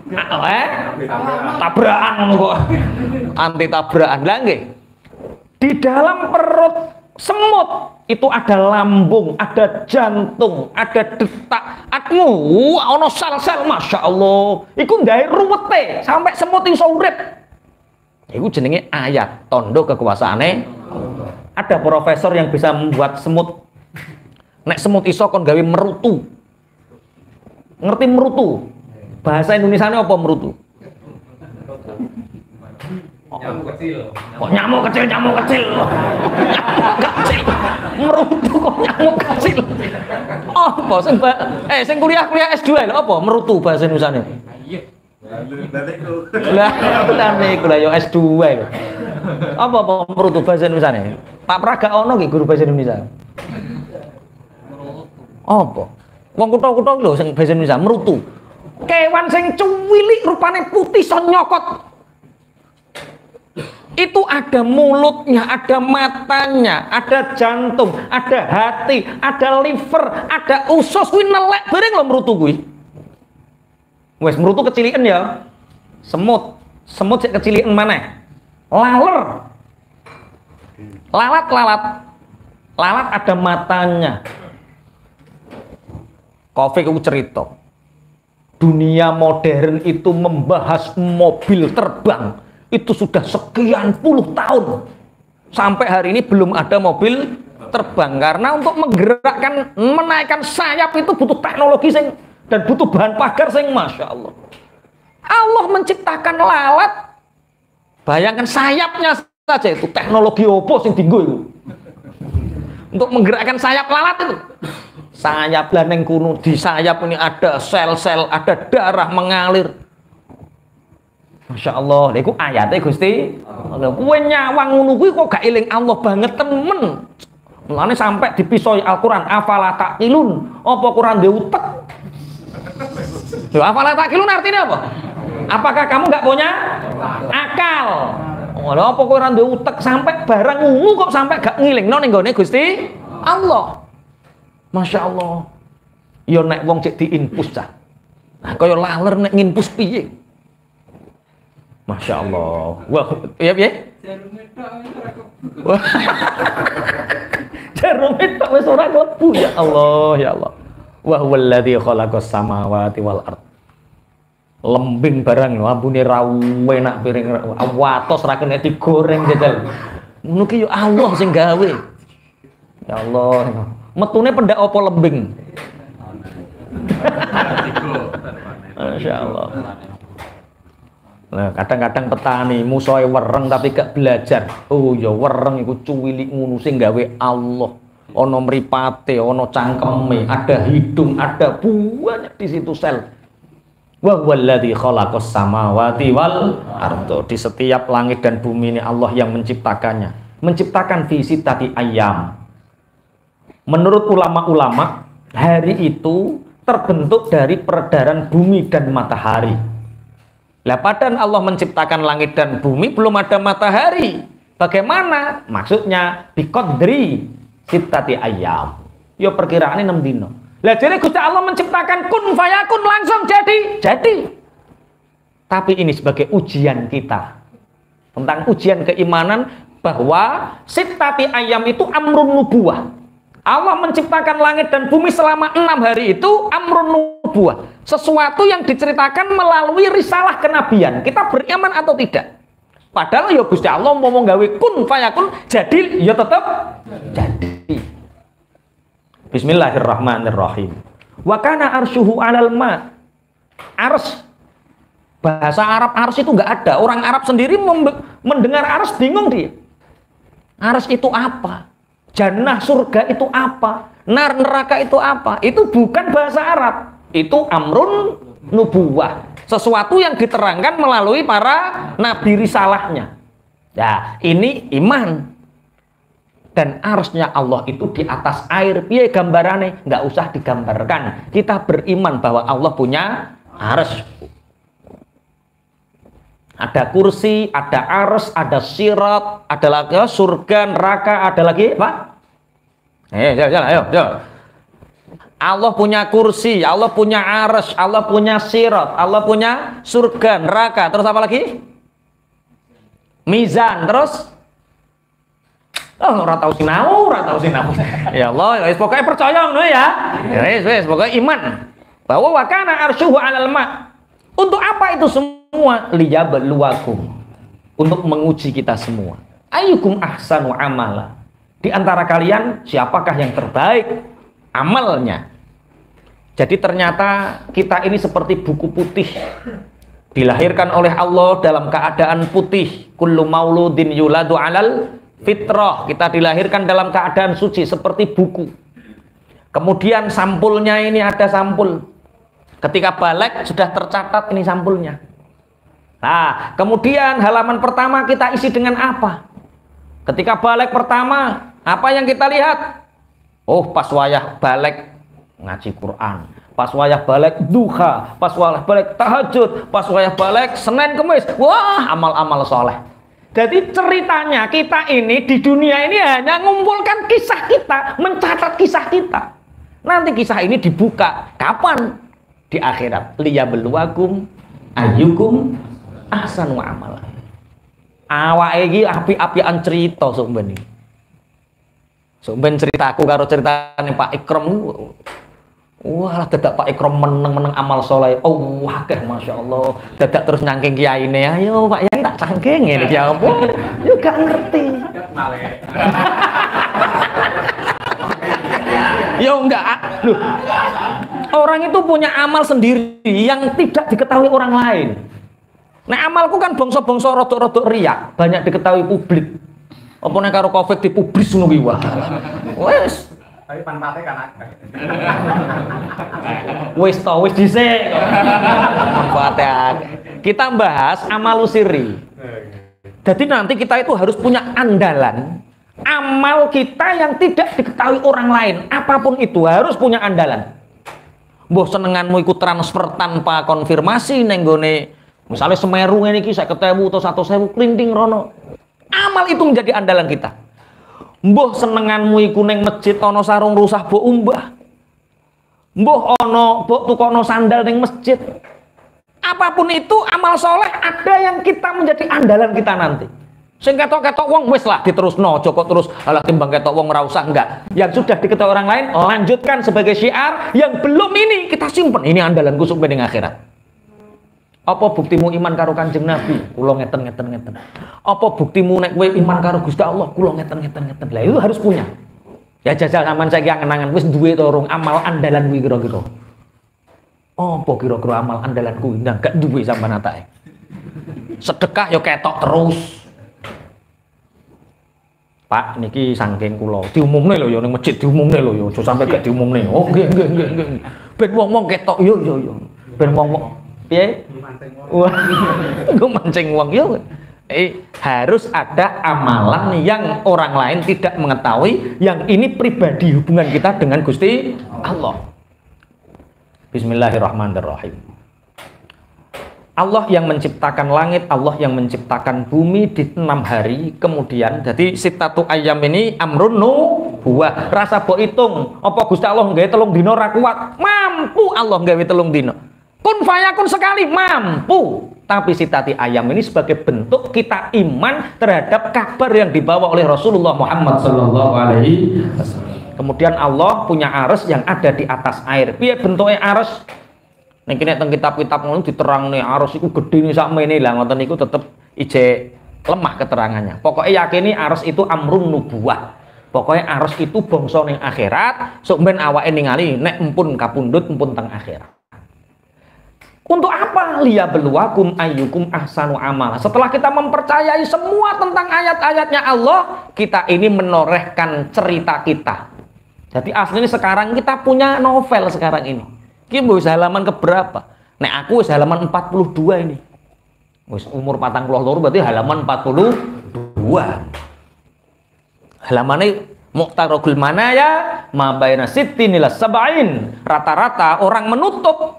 Tabrakan kok. Anti tabrakan. Lah nggih. Di dalam perut semut itu ada lambung, ada jantung, ada detak. Ono sel-sel, masya Allah. Iku gawe ruwete sampai semut iso urip. Iku jenenge ayat tondo kekuasaane. Ada profesor yang bisa membuat semut. Nek semut iso kon gawe merutu. Ngerti merutu? Bahasa Indonesianya apa merutu? Nyamuk kecil. Kok nyamuk kecil, nyamuk kecil. Nyamuk kecil. Merutu kok nyamuk kecil. Apa sing kuliah S2 lho apa merutu bahasa Indonesianya? Iya. Lah niku yo S2 lho. Apa merutu bahasa Indonesianya? Pak Praga ono nggih guru bahasa Indonesia? Apa? Wong kutha-kutha lho sing bahasa Indonesia merutu. Kewan sing cuwilik rupane putih son nyokot. Itu ada mulutnya, ada matanya, ada jantung, ada hati, ada liver, ada usus, kuwi nelek bareng lho merutu kuwi. Wes merutu kecilikan ya. Semut sik kecilikan maneh. Laler. Lalat ada matanya. Kofi ku cerita. Dunia modern itu membahas mobil terbang. Itu sudah sekian puluh tahun. Sampai hari ini belum ada mobil terbang. Karena untuk menggerakkan, menaikkan sayap itu butuh teknologi dan butuh bahan pagar masya Allah. Allah menciptakan lalat. Bayangkan sayapnya saja itu teknologi opo sing dinggo itu. Untuk menggerakkan sayap lalat itu. Sayap laneng kuno di sayap ini ada sel-sel, ada darah mengalir. Masya Allah, itu ayatnya Gusti. Kowe nyawang ngono kuwi kok gak eling Allah banget temen. Mulane sampai dipisoi Al-Qur'an, afala taqilun. Apa Quran dhe utek? Lho, afala taqilun artinya apa? Apakah kamu nggak punya akal? Lho, apa Quran dhe utek sampai barang ungu kok sampai gak ngilingno ning gone Gusti Allah. Masya Allah. Ya nek wong cek diinpus cah. Nah, kaya laler nek nginpus piye? Masya Allah. Wah, iya. Jarum itu wis ora klebu ya Allah, ya Allah. Wa huwallazi khalaqas samawati wal ard. Lembing barang lho, ambune ra enak piring watos ra kena digoreng jajal. Ngono ki yo Allah sing gawe. Ya Allah. Metune pendak apa lembing? Masya Allah. Nah, kadang-kadang petani musoe wereng tapi gak belajar. Oh ya wereng iku cuwilik ngono sing gawe Allah. Ana mripate, ana cangkeme, ada hidung, ada banyak di situ sel. Wa huwallazi khalaqas samawati wal ardh. Di setiap langit dan bumi ini Allah yang menciptakannya. Menciptakan fi sittati ayyam. Menurut ulama-ulama, hari itu terbentuk dari peredaran bumi dan matahari. Lah padahal Allah menciptakan langit dan bumi belum ada matahari. Bagaimana? Maksudnya biqadri sittati ayyam. Ya perkiraane 6 dino. Lah jadi Gusti Allah menciptakan kun fayakun langsung jadi. Tapi ini sebagai ujian kita. Tentang ujian keimanan bahwa sittati ayyam itu amrun nubuwah. Allah menciptakan langit dan bumi selama 6 hari itu amrun nubuwah. Sesuatu yang diceritakan melalui risalah kenabian. Kita beriman atau tidak? Padahal ya Gusti Allah ngomong gawe kun fayakun jadi ya tetap jadi. Bismillahirrahmanirrahim. Wa kana arsyuhu 'alal ma. Ars, bahasa Arab ars itu enggak ada. Orang Arab sendiri mendengar ars bingung dia. Ars itu apa? Jannah surga itu apa? Nar neraka itu apa? Itu bukan bahasa Arab. Itu amrun nubuwah. Sesuatu yang diterangkan melalui para nabi risalahnya. Ya, ini iman. Dan arsnya Allah itu di atas air. Piye gambarannya? Nggak usah digambarkan. Kita beriman bahwa Allah punya ars. Ada kursi, ada ars, ada sirat, ada lagi surga, neraka, ada lagi apa? Ayo. Allah punya kursi, Allah punya arsy, Allah punya sirat, Allah punya surga, neraka, terus apa lagi? Mizan, terus ora tau sinau. Ya Allah, wis pokoke percaya ngono ya. Wis pokoke iman bahwa wa kana arsyuhu 'alal ma. Untuk apa itu semua? Liyabluwakum. Untuk menguji kita semua. Ayyukum ahsanu amala. Di antara kalian siapakah yang terbaik amalnya? Jadi ternyata kita ini seperti buku putih, dilahirkan oleh Allah dalam keadaan putih. Kullu mauludin yuladu 'alal fitrah. Kita dilahirkan dalam keadaan suci seperti buku. Kemudian sampulnya ini ada sampul. Ketika balik sudah tercatat ini sampulnya. Nah, kemudian halaman pertama kita isi dengan apa? Ketika balik pertama, apa yang kita lihat? Oh, pas wayah balik ngaji Quran, pas wayah balik duha, pas wayah balik tahajud, pas wayah balik Senin Kemis. Wah, amal-amal soleh. Jadi ceritanya kita ini di dunia ini hanya mengumpulkan kisah kita, mencatat kisah kita. Nanti kisah ini dibuka kapan? Di akhirat. Liyabluwakum ayyukum ahsanu amala. Awake iki api-apian cerita sok ben iki. Sok ben ceritaku karo ceritane Pak Ikram. Wah, dadak Pak Ikram meneng-meneng amal soleh. Oh, akeh masyaallah. Dadak terus nyangking kiyaine. Ayo Pak Yai tak cangking ngene iki apa? Yo gak ngerti. Yo enggak. Loh. Orang itu punya amal sendiri yang tidak diketahui orang lain. Nah, amalku kan bangsa-bangsa rodok-rodok riak, banyak diketahui publik. Apa nek karo Covid dipublis ngono kuwi wae. Wes. Tapi panpate kan akeh. Wis dhisik. Panpate akeh. Kita bahas amal sirri. Jadi nanti kita itu harus punya andalan. Amal kita yang tidak diketahui orang lain, apapun itu harus punya andalan. Mbah senenganmu ikut transfer tanpa konfirmasi neng gone misalnya Semeru ini kisah 50.000 atau 100.000 klinting rono. Amal itu menjadi andalan kita. Mbah senenganmu iku neng masjid ana sarung rusah mbok umbah. Mbah ana mbok tukono sandal neng masjid. Apapun itu amal soleh ada yang kita menjadi andalan kita nanti. Sing ketok-ketok wong wis lah diterusno, aja kok terus alah timbang ketok wong ora usah, enggak. Yang sudah diketahui orang lain lanjutkan sebagai syiar, yang belum ini kita simpen. Ini andalanku sampai ning akhirat. Apa buktimu iman karo Kanjeng Nabi? Kula ngeten. Apa buktimu nek kowe iman karo Gusti Allah? Kula ngeten. Lah itu harus punya. Ya jajal sampean saiki angen-angen wis duwe to rong amal andalan kuwi kira-kira. Apa kira-kira amal andalanku? Ndak gak duwe sampean atake. Sedekah ya ketok terus. Pak niki saking kula diumumne lho ya ning masjid diumumne lho ya aja sampe gak diumumne. Oh nggih. Ben wong-wong ketok yo. Ben wong-wong piye? Wah. Nggo mancing wong yo. Harus ada amalan yang orang lain tidak mengetahui, yang ini pribadi hubungan kita dengan Gusti Allah. Bismillahirrahmanirrahim. Allah yang menciptakan langit, Allah yang menciptakan bumi di 6 hari. Kemudian jadi sitatu ayam ini amrun nubuwah. Rasa mbok hitung, apa Gusti Allah nggawe 3 dina ra kuat? Mampu Allah nggawe 3 dina. Kun fayakun sekali mampu. Tapi sitati ayam ini sebagai bentuk kita iman terhadap kabar yang dibawa oleh Rasulullah Muhammad sallallahu alaihi wasallam. Kemudian Allah punya arsy yang ada di atas air. Piye bentuknya arsy? Nek nek teng kitab-kitab ngono diterangne arsy iku gedene sakmene lah ngoten niku tetep ije lemah keterangannya. Pokoknya yakini arsy itu amrun nubuwah. Pokoknya arsy itu bangsa ning akhirat, sok ben awake ningali nek empun kapundhut empun teng akhirat. Untuk apa? Liyabluwakum ayyukum ahsanu amala. Setelah kita mempercayai semua tentang ayat-ayatnya Allah, kita ini menorehkan cerita kita. Jadi aslinya sekarang kita punya novel sekarang ini. Ki wis halaman keberapa? Nek aku wis halaman 42 ini. Wis umur 42 berarti halaman 42. Halamannya Muqtaragul Manaya ma baina sittin ila sab'in. Rata-rata orang menutup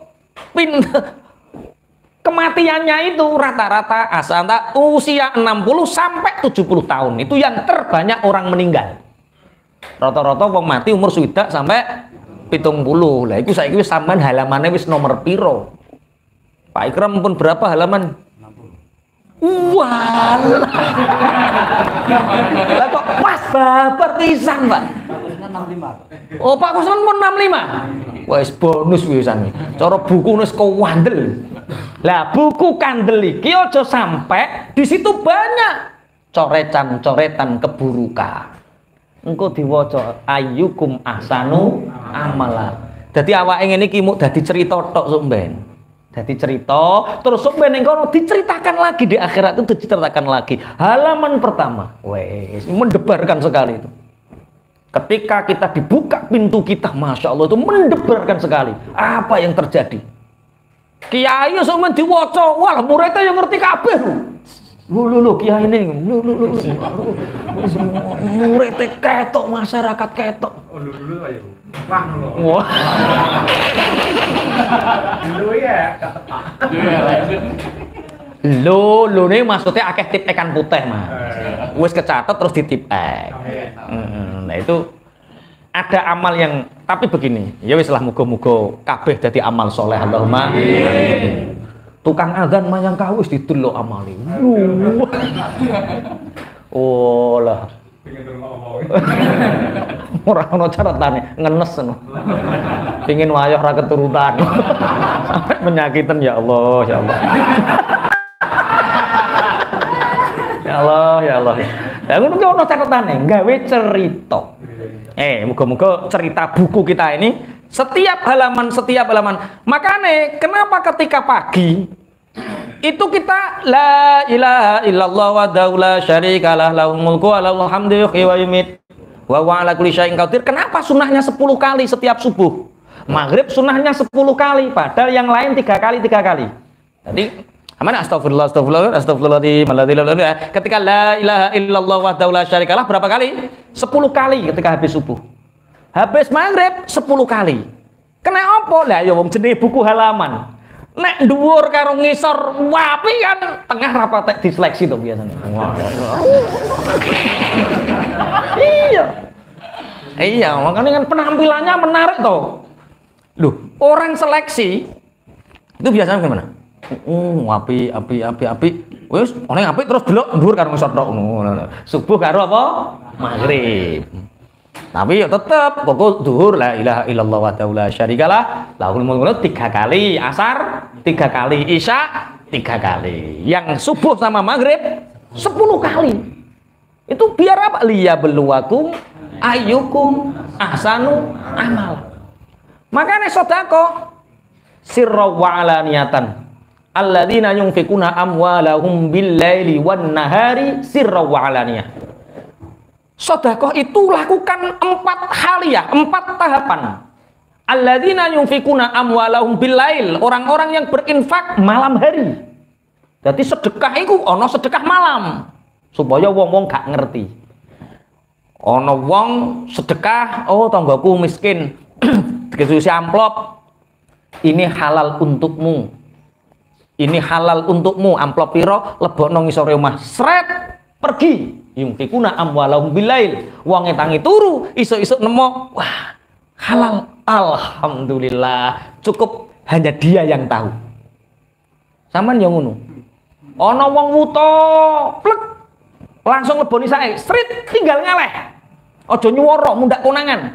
kematiannya itu rata-rata asanta usia 60 sampai 70 tahun. Itu yang terbanyak orang meninggal. Rata-rata wong mati umur swidak sampai 70. Lah iku saiki wis sampean halamannya wis nomor piro? Pak Ikram pun berapa halaman? 60. Wah. Lah kok pas babar pisan, Pak? 65. Oh, Pak Kusman pun 65. Wis bonus wisan. Cara buku wis kewandel. Lah buku kandel iki aja sampai di situ banyak coretan-coretan keburukan. Engko diwaca ayyukum ahsanu amala. Dadi awake ngene iki muk dadi cerita tok sok mben. Dadi cerita terus sok mben ning kono diceritakan lagi di akhirat itu diceritakan lagi. Halaman pertama. Wes mendebarkan sekali itu. Ketika kita dibuka pintu kita, Masya Allah itu mendebarkan sekali. Apa yang terjadi? Kiai sama diwaca, wah muridnya yang ngerti kabeh. Lu kiai ini, muridnya ketok, masyarakat ketok. Lu ayo. Wah. Lu ya. Lu nih maksudnya akeh tip ikan putih mah. Wis kecatet terus ditip Nah itu ada amal yang tapi begini, ya wis lah muga-muga kabeh dadi amal soleh Allahumma. Tukang azan mayang kawis didelok amale. Oh lah. Ora ono caratane, ngenes ngono. Pengin wayah ra keturutan. Sampai penyakitan ya Allah, ya Allah. Ya Allah, ya Allah. Lah ngono ki ono catatane, gawe cerita. Muga-muga cerita buku kita ini setiap halaman. Makanya kenapa ketika pagi itu kita la ilaha illallah wa la syarikalah lahul mulku wa lahul hamdu yuhyi wa yumiit wa huwa ala kulli syai'in qadir. Kenapa sunnahnya 10 kali setiap subuh? Maghrib sunnahnya 10 kali, padahal yang lain 3 kali. Jadi aman astagfirullah ketika la ilaha illallah wa la syarikalah berapa kali? 10 kali ketika habis subuh. Habis maghrib 10 kali. Kena apa? Lah ya wong jenenge buku halaman. Nek dhuwur karo ngisor wapi kan tengah rapat diseleksi to biasanya. Iya, makanya kan penampilannya menarik toh. Loh, orang seleksi itu biasanya gimana? Api. Wis, ono apik terus delok dhuwur karo ngisor tok ngono. Subuh karo apa? Maghrib. Tapi ya tetap pokok zuhur la ilaha illallah wa la syarikalah lahul mulku 3 kali, asar 3 kali, isya 3 kali. Yang subuh sama maghrib 10 kali. Itu biar apa? Liyabluwakum ayyukum ahsanu amal. Makanya sedekah sirra wa alaniyatan. Alladzina yunfikuna amwalahum bil-laili wan-nahari sirra wa alaniyah. Sedekah itu lakukan 4 hal ya, 4 tahapan. Alladzina yunfikuna amwalahum bil-lail, orang-orang yang berinfak malam hari. Jadi sedekah itu ono sedekah malam supaya wong-wong gak ngerti. Ono wong sedekah, oh tanggaku miskin, dikasih amplop. Ini halal untukmu. Ini halal untukmu, amplop piro lebokno ngisore omah. Sret pergi. Yungfikuna amwalahum bilail, wonge tangi turu iso-iso nemu, wah halal, alhamdulillah, cukup hanya dia yang tahu. Saman yang ngono. Ana wong wuta, plek langsung leboni sae, strit tinggal ngaleh. Aja nyuwara mundak konangan.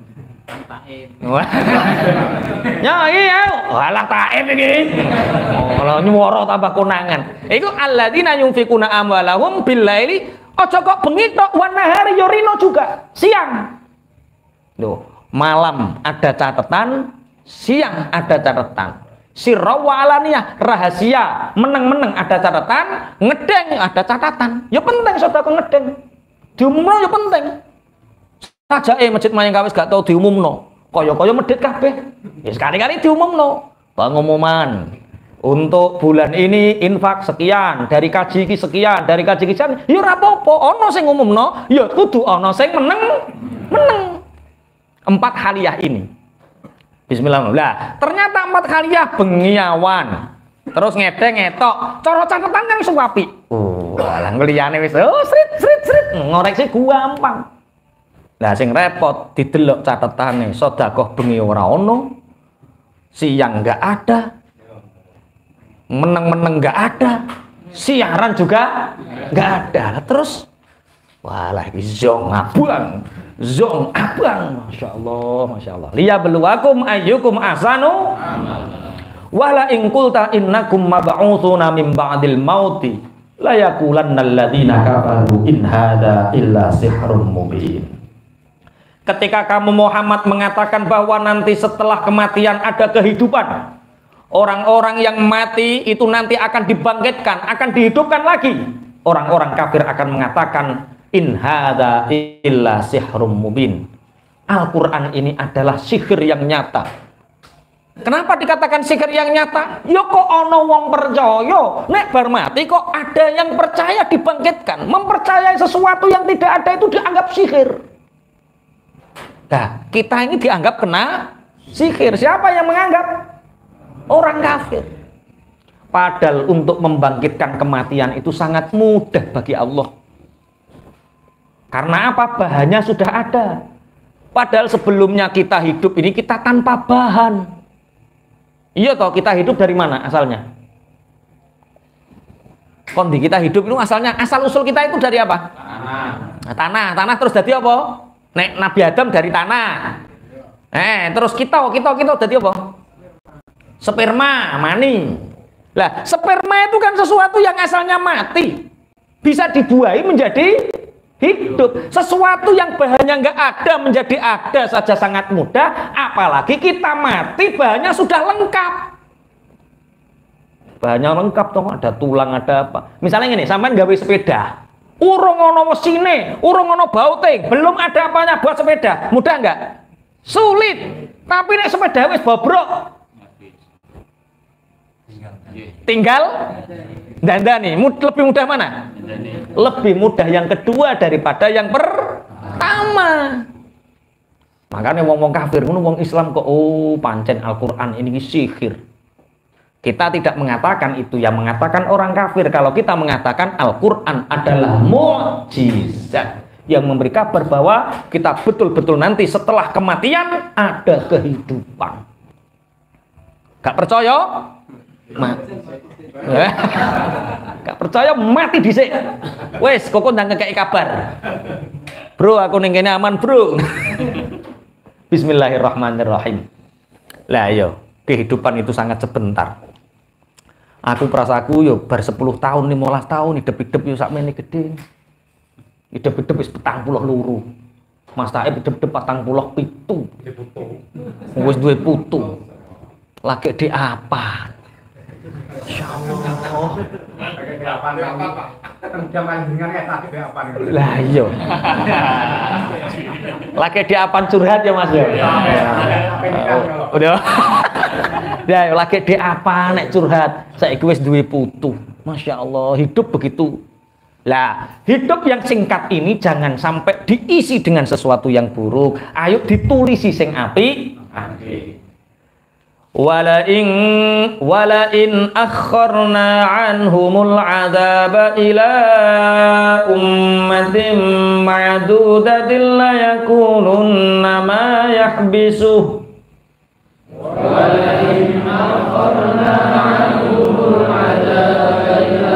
Ya iya, alah taib iki. Oh, nyuwara tambah konangan. Iku alladzina yunfikuna amwalahum bilaili. Ojo kok bengi tok wan nahari yorino juga siang. Loh, malam ada catatan, siang ada catatan. Sirra wa alaniyah, rahasia, meneng-meneng ada catatan, ngedeng ada catatan. Ya penting sedekah ngedeng. Diumumno ya penting. Sajake masjid Mayang Kawis gak tau diumumno. Kaya-kaya medhit kabeh. Ya sekali-kali diumumno. Pengumuman. Untuk bulan ini infak sekian, dari kaji ki sekian, dari kaji ki sekian, ya ora apa-apa, ana sing ngumumno, ya kudu ana sing meneng. 4 haliyah ini. Bismillah. Lah, ternyata 4 haliyah bengiawan. Terus ngedeng ngetok, cara catatan kan iso apik. Oh, alah ngliyane wis, oh srit, ngoreksi gampang. Lah sing repot didelok catetane sedekah bengi ora ono, siang enggak ada, meneng-meneng enggak ada, siaran juga enggak ada. Terus walah iki zong abang, masya Allah. Liya beluakum ayyukum ahsanu wala in qulta innakum mab'utsuna min ba'dil mauti la yaqulanna alladziina kafaru in hadza illa sihrun mubin. Ketika kamu Muhammad mengatakan bahwa nanti setelah kematian ada kehidupan, orang-orang yang mati itu nanti akan dibangkitkan, akan dihidupkan lagi. Orang-orang kafir akan mengatakan in hadza illa sihrun mubin. Al-Qur'an ini adalah sihir yang nyata. Kenapa dikatakan sihir yang nyata? Ya kok ono wong percaya, nek bar mati kok ada yang percaya dibangkitkan. Mempercayai sesuatu yang tidak ada itu dianggap sihir. Nah, kita ini dianggap kena sihir. Siapa yang menganggap? Orang kafir. Padahal untuk membangkitkan kematian itu sangat mudah bagi Allah. Karena apa? Bahannya sudah ada. Padahal sebelumnya kita hidup ini kita tanpa bahan. Iya toh, kita hidup dari mana asalnya? Kondi kita hidup itu asalnya, asal usul kita itu dari apa? Tanah. Tanah terus jadi apa? Nek Nabi Adam dari tanah. Terus kita jadi apa? Sperma, mani. Lah, sperma itu kan sesuatu yang asalnya mati, bisa dibuahi menjadi hidup. Sesuatu yang bahannya nggak ada menjadi ada saja sangat mudah, apalagi kita mati bahannya sudah lengkap. Bahannya lengkap toh, ada tulang, ada apa. Misalnya gini, sampean gawe sepeda, urung ono mesine, urung ono baute, belum ada apanya buat sepeda. Mudah enggak? Sulit. Tapi nek sepeda wis bobrok, tinggal dandani. Lebih mudah mana? Lebih mudah yang kedua daripada yang pertama. Makanya wong kafir ngono, wong Islam kok pancen Al-Qur'an ini sihir. Kita tidak mengatakan itu, yang mengatakan orang kafir. Kalau kita mengatakan Al-Quran adalah mukjizat yang memberi kabar bahwa kita betul-betul nanti setelah kematian ada kehidupan. Gak percaya? Gak percaya mati dhisik. Wes, kok ndang ngekeki kabar. Bro, aku ning kene aman, bro. Bismillahirrahmanirrahim. Lah yo, kehidupan itu sangat sebentar. Aku perasaku yo bar 10 tahun, 15 tahun hidup-hidup yo sakmene gede. Hidup-hidup wis 42. Mas Taib hidup-hidup 47. Wis duwe putu. Lagi di apa? Insyaallah. Lah iya. Lagi di apa curhat ya Mas ya? Udah. Ya lagi di apa nek curhat, saiki wis duwe putu. Masya Allah, hidup begitu. Lah, hidup yang singkat ini jangan sampai diisi dengan sesuatu yang buruk. Ayo ditulisi sing apik. Wala in akharna anhumul adzaba ila ummatin ma'dudatin la yakununna ma yahbisuh. وَلَئِنْ أَخَّرْنَا عَنْهُمُ الْعَذَابَ إِلَىٰ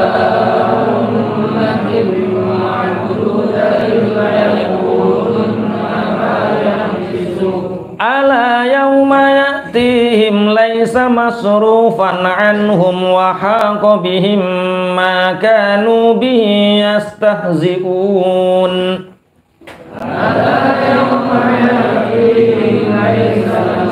أُمَّةٍ مَّعْدُودَةٍ لَّيَقُولُنَّ مَا يَحْبِسُهُ أَلَا يَوْمَ يَأْتِيهِمْ لَيْسَ مَصْرُوفًا عَنْهُمْ وَحَاقَ بِهِم مَّا كَانُوا بِهِ يَسْتَهْزِئُونَ أَلَا يَوْمَ يَأْتِيهِمْ لَيْسَ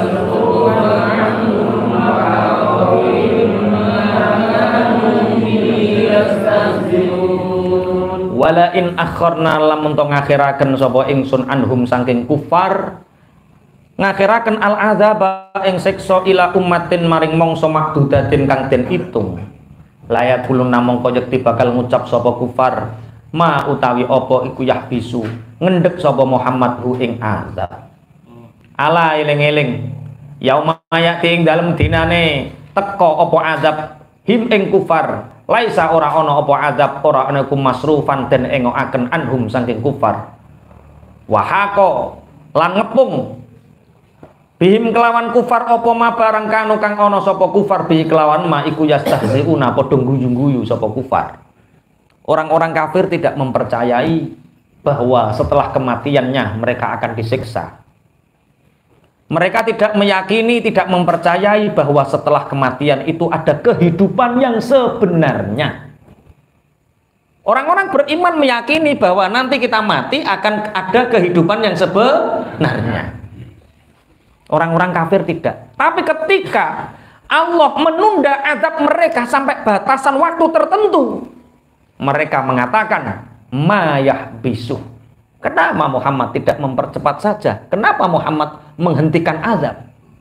wala in akharna lamun to ngakhiraken sapa ingsun anhum saking kufar, ngakhiraken al azaba ing siksa ila ummatin maring mangsa makdudatin kang den itung. Layak kulun namung yekti bakal ngucap sapa kufar ma utawi apa iku yahbisu ngendhek sapa Muhammad hu ing azab. Ala eling-eling yauma yati ing dalem dinane teka apa azab him ing kufar. Laisa ora ana apa azab ora ana kum masrufan den engokaken anhum saking kufar. Wahako lan ngepung bihim kelawan kufar apa ma barang kanu kang ana sapa kufar bihi kelawan ma iku yastahziuna padha guyu-guyu sapa kufar. Orang-orang kafir tidak mempercayai bahwa setelah kematiannya mereka akan disiksa. Mereka tidak meyakini, tidak mempercayai bahwa setelah kematian itu ada kehidupan yang sebenarnya. Orang-orang beriman meyakini bahwa nanti kita mati akan ada kehidupan yang sebenarnya. Orang-orang kafir tidak. Tapi ketika Allah menunda azab mereka sampai batasan waktu tertentu, mereka mengatakan mayah bisuh. Kenapa Muhammad tidak mempercepat saja? Kenapa Muhammad menghentikan azab?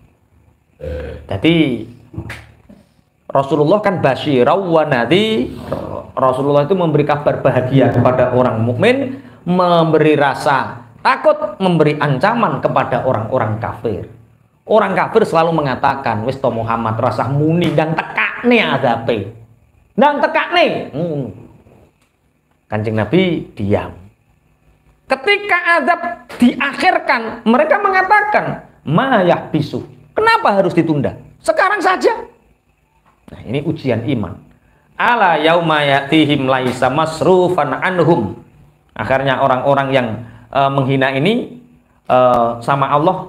Jadi Rasulullah kan basyirau wa nadhir. Rasulullah itu memberi kabar bahagia kepada orang mukmin, memberi rasa takut, memberi ancaman kepada orang-orang kafir. Orang kafir selalu mengatakan, wis to Muhammad rasah muni dan tekakne azabe. Dan tekakne. Kanjeng Nabi diam. Ketika azab diakhirkan, mereka mengatakan mayah bisu. Kenapa harus ditunda? Sekarang saja. Nah, ini ujian iman. Ala yauma yatihim laisa masrufan anhum. Akhirnya orang-orang yang menghina ini sama Allah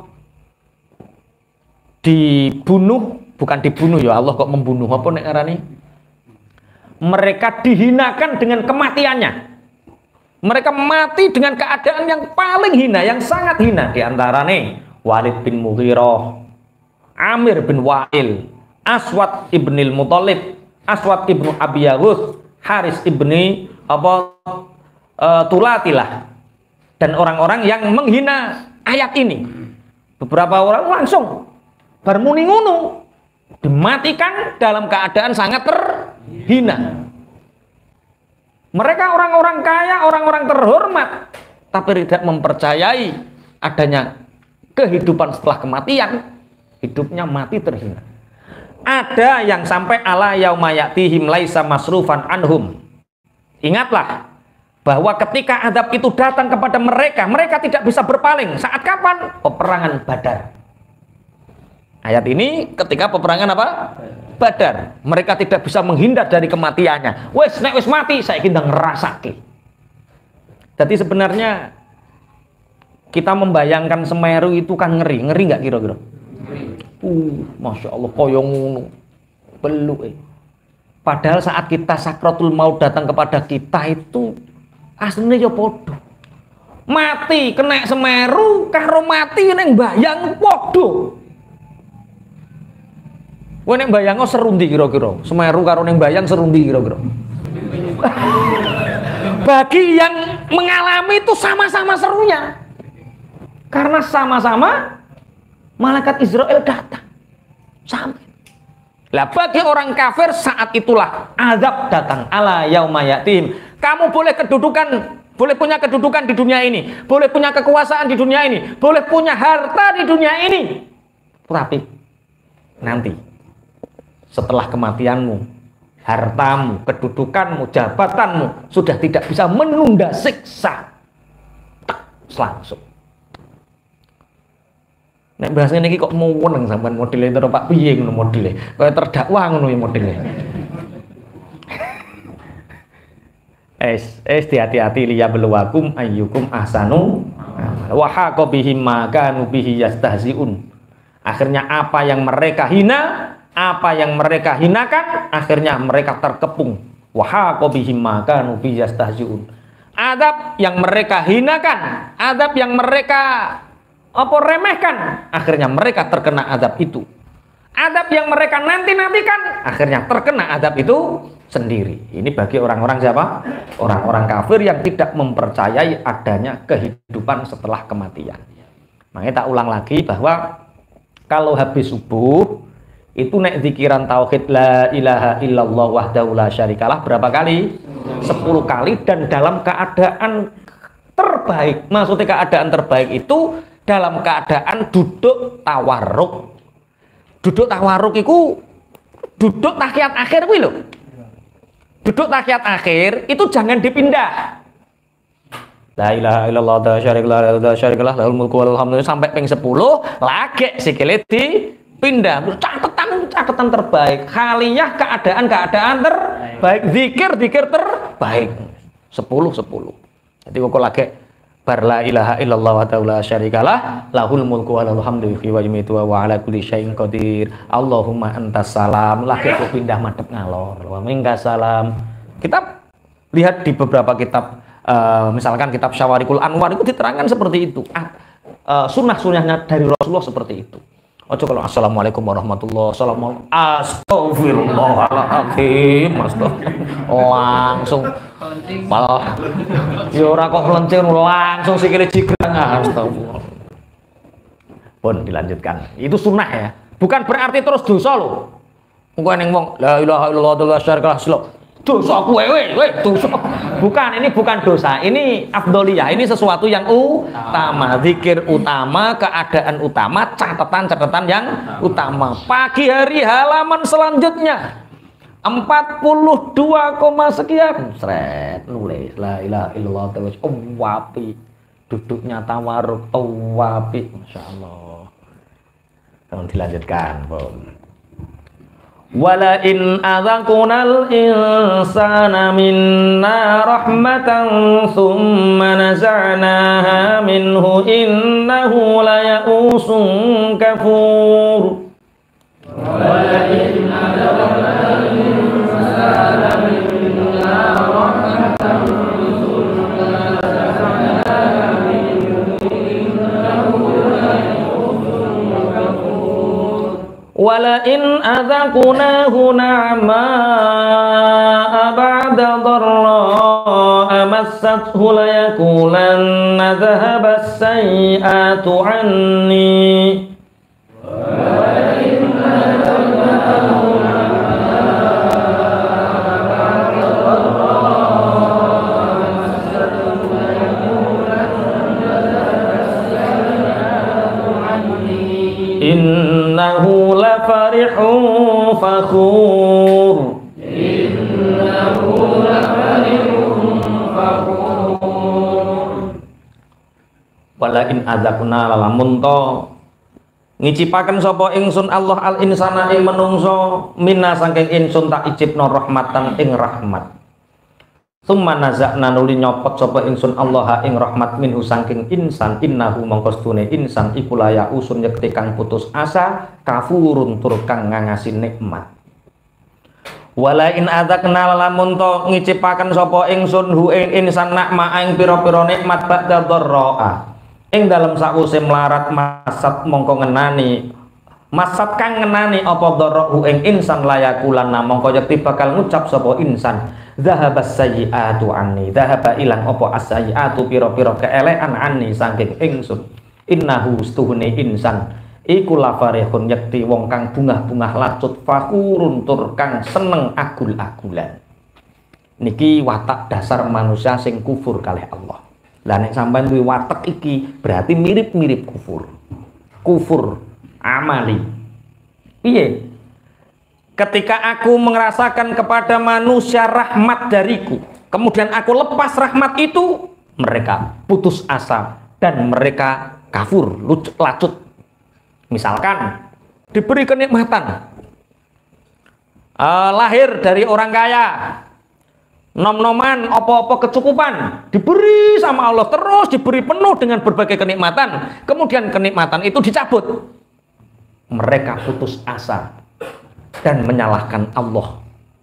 dibunuh, bukan dibunuh ya Allah kok membunuh apa nek ngarani? Mereka dihinakan dengan kematiannya. Mereka mati dengan keadaan yang paling hina, yang sangat hina. Di antaranya Walid bin Mughirah, Amir bin Wa'il, Aswad ibnil Muthalib, Aswad ibnu Abi Yaghus, Haris ibni Tulatilah, dan orang-orang yang menghina ayat ini. Beberapa orang langsung bermuni ngunu, dimatikan dalam keadaan sangat terhina. Mereka orang-orang kaya, orang-orang terhormat, tapi tidak mempercayai adanya kehidupan setelah kematian. Hidupnya mati terhina. Ada yang sampai ala yauma ya'tihim laisa masrufan anhum. Ingatlah bahwa ketika azab itu datang kepada mereka, mereka tidak bisa berpaling. Saat kapan? Peperangan Badar. Ayat ini ketika peperangan apa? Badar. Mereka tidak bisa menghindar dari kematiannya. Wes nek wes mati saya kindang ngerasake. Jadi sebenarnya kita membayangkan Semeru itu kan ngeri nggak kira-kira? Masya Allah koyo ngono. Beluk. Padahal saat kita sakratul maut datang kepada kita itu aslinya ya podo. Mati kena Semeru karo mati neng bayang podo. Kowe nek bayangno serundi kira-kira. Semeru karo ning bayang serundi kira-kira. Bagi yang mengalami itu sama-sama serunya. Karena sama-sama malaikat Israel datang. Sama. Lah bagi orang kafir saat itulah azab datang. Ala yauma ya'tihim. Kamu boleh punya kedudukan di dunia ini, boleh punya kekuasaan di dunia ini, boleh punya harta di dunia ini. Tapi nanti setelah kematianmu, hartamu, kedudukanmu, jabatanmu sudah tidak bisa menunda siksa. Langsung. Nek bahasane iki kok muweng sampean modele terus Pak piye ngono modele. Kaya terdakwa ngono ya modele. Hati-hati liya beluwakum ayyukum ahsanu wa haqa bihim ma kanu bihi yastahziun. Akhirnya apa yang mereka hina, apa yang mereka hinakan, akhirnya mereka terkepung. Wa haqa bihim ma kanu bihi yastahziun. Adab yang mereka hinakan, adab yang mereka remehkan, akhirnya mereka terkena adab itu. Adab yang mereka nanti-nantikan, akhirnya terkena adab itu sendiri. Ini bagi orang-orang siapa? Orang-orang kafir yang tidak mempercayai adanya kehidupan setelah kematian. Makanya tak ulang lagi bahwa kalau habis subuh itu nek zikiran tauhid la ilaha illallah wahdahu la syarikalah berapa kali? 10 kali, dan dalam keadaan terbaik. Maksudnya keadaan terbaik itu dalam keadaan duduk tawarruk. Duduk tawarruk itu duduk tahiyat akhir kuwi lho. Duduk tahiyat akhir itu jangan dipindah. La ilaha illallah la syarikalah lahul mulku walahul hamdu sampai ping 10 lagi sikile dipindah. Catatan terbaik, haliyah keadaan terbaik, zikir terbaik. 10. Jadi kok lagi bar la ilaha illallah wa ta'ala syarikalah lahul mulku walahul hamdu wa yumitu wa ala kulli syai'in qadir. Allahumma antas salam lagi kok pindah madhep ngalor. Wa minka salam. Kita lihat di beberapa kitab misalkan kitab Syawarikul Anwar itu diterangkan seperti itu. Sunnah-sunnahnya dari Rasulullah seperti itu. Ojo kalau assalamualaikum warahmatullahi wabarakatuh, astagfirullahaladzim, langsung malah ya ora kok melenceng langsung sikile jigrang, astagfirullah. Pun dilanjutkan. Itu sunnah ya. Bukan berarti terus dosa loh. Engko ning wong la ilaha illallah syarikalah dosa kowe dosa. Bukan, ini bukan dosa, ini afdoliyah, ini sesuatu yang utama, zikir utama, keadaan utama, catatan yang utama. Pagi hari halaman selanjutnya 42, sekian seret nulis la ilaha illallah wapi duduknya tawaruk wapi, masya Allah. Lalu dilanjutkan, wala in adzaqnal insana minna rahmatan thumma naza'naha minhu innahu laya'usun kafur. Wala in adzaqnal insana minna rahmatan thumma naza'naha minhu innahu laya'usun kafur. Wala in adzaqnahu na'ma'a ba'da dharra'a massathu layaqulanna dhahaba as-sayyi'atu 'anni. Wala in adzaqnahu na'ma'a ba'da dharra'a massathu layaqulanna dhahaba as-sayyi'atu 'anni. Innahu lafarihun fakhur. Innahu lafarihun fakhur. Wala in adzaqna lamun to ngicipaken sapa ingsun Allah al insana ing menungso minna saking ingsun tak icipno rahmatan ing rahmat. Tsumma nazakna nuli nyopot sapa ingsun Allah ing rahmat minhu saking insan innahu mangkostune insan iku laya usun yekti kang putus asa kafurun tur kang ngangasi nikmat. Wala in adzaqna lamun to ngicipaken sapa ingsun hu ing insan nakma ing pira-pira nikmat ba'da dharra'a ing dalem sakwise melarat masat mongko ngenani masat kang ngenani apa dharra'u ing insan layakulanna mongko yekti bakal ngucap sapa insan zahabas sayyi'atu anni, zahaba ilang opo as-sayyi'atu piro-piro keelekan anni saking ingsun. Innahu stuhune insan iku lafarihun yakti wong kang bungah-bungah lacut fakurun tur kang seneng agul-agulan. Niki watak dasar manusia sing kufur kalih Allah. Lah nek sampean duwe watak iki berarti mirip-mirip kufur. Kufur amali. Piye? Ketika aku merasakan kepada manusia rahmat dariku, kemudian aku lepas rahmat itu, mereka putus asa dan mereka kafur, lacut. Misalkan diberi kenikmatan, lahir dari orang kaya, nom-noman, opo-opo kecukupan, diberi sama Allah, terus diberi penuh dengan berbagai kenikmatan, kemudian kenikmatan itu dicabut, mereka putus asa dan menyalahkan Allah.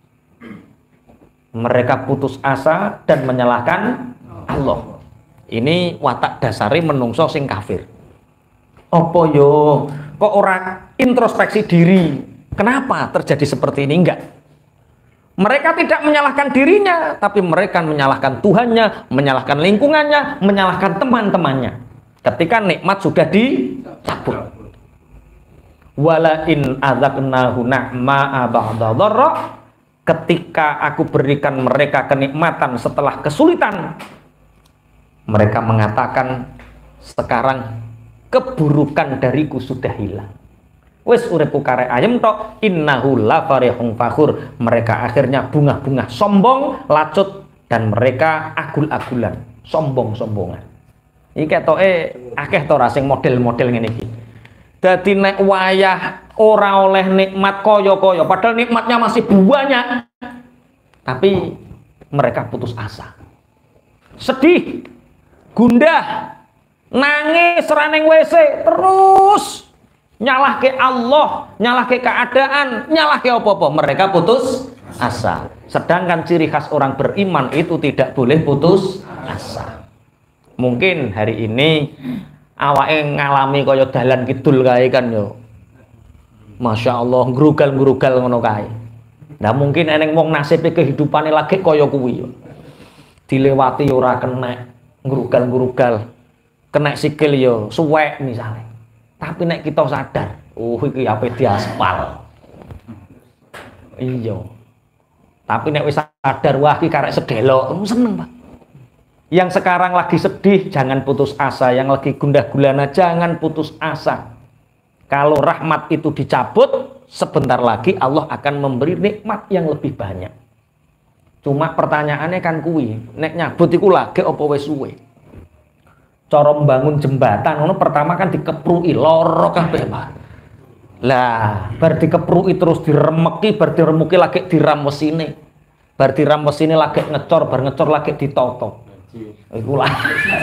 Mereka putus asa dan menyalahkan Allah. Ini watak dasari menungso sing kafir. Apa yo kok orang introspeksi diri? Kenapa terjadi seperti ini? Enggak. Mereka tidak menyalahkan dirinya, tapi mereka menyalahkan Tuhannya, menyalahkan lingkungannya, menyalahkan teman-temannya. Ketika nikmat sudah dicabut. Wala in adzaqnahu na'ma'a ba'da dharra, ketika aku berikan mereka kenikmatan setelah kesulitan, mereka mengatakan sekarang keburukan dariku sudah hilang. Wes uripku karek ayem tok, innahu la farihun fakhur. Mereka akhirnya bunga-bunga sombong, lacut, dan mereka agul-agulan. sombong-sombongan. Iki ketoke akeh to ra sing model-model ngene iki. Dadi nek wayah ora oleh nikmat kaya-kaya padahal nikmatnya masih banyak. Tapi mereka putus asa. Sedih, gundah, nangis raneng WC terus nyalahke Allah, nyalahke keadaan, nyalahke apa-apa, mereka putus asa. Sedangkan ciri khas orang beriman itu tidak boleh putus asa. Mungkin hari ini awake ngalami kaya dalan kidul kae kan yo. Masya Allah, ngrugal-ngrugal ngono kae. Nah mungkin eneng wong nasibe kehidupane lagi kaya kuwi yo. Dilewati ora kena, ngrugal-ngrugal. Kena sikil yo suwek misalnya. Tapi nek kita sadar, iki ape diaspal. Iya. Tapi nek wis sadar, wah iki karek sedelok, seneng, Pak. Yang sekarang lagi sedih, jangan putus asa. Yang lagi gundah gulana, jangan putus asa. Kalau rahmat itu dicabut, sebentar lagi Allah akan memberi nikmat yang lebih banyak. Cuma pertanyaannya kan kuwi, nek nyabut iku lagi apa wis suwe? Cara membangun jembatan ngono pertama kan dikepruki loro kabeh, Pak. Lah, bar dikepruki terus diremeki, bar diremuki lagi diram mesine. Bar diram mesine lagi ngecor, bar ngecor lagi ditoto. Iku lah.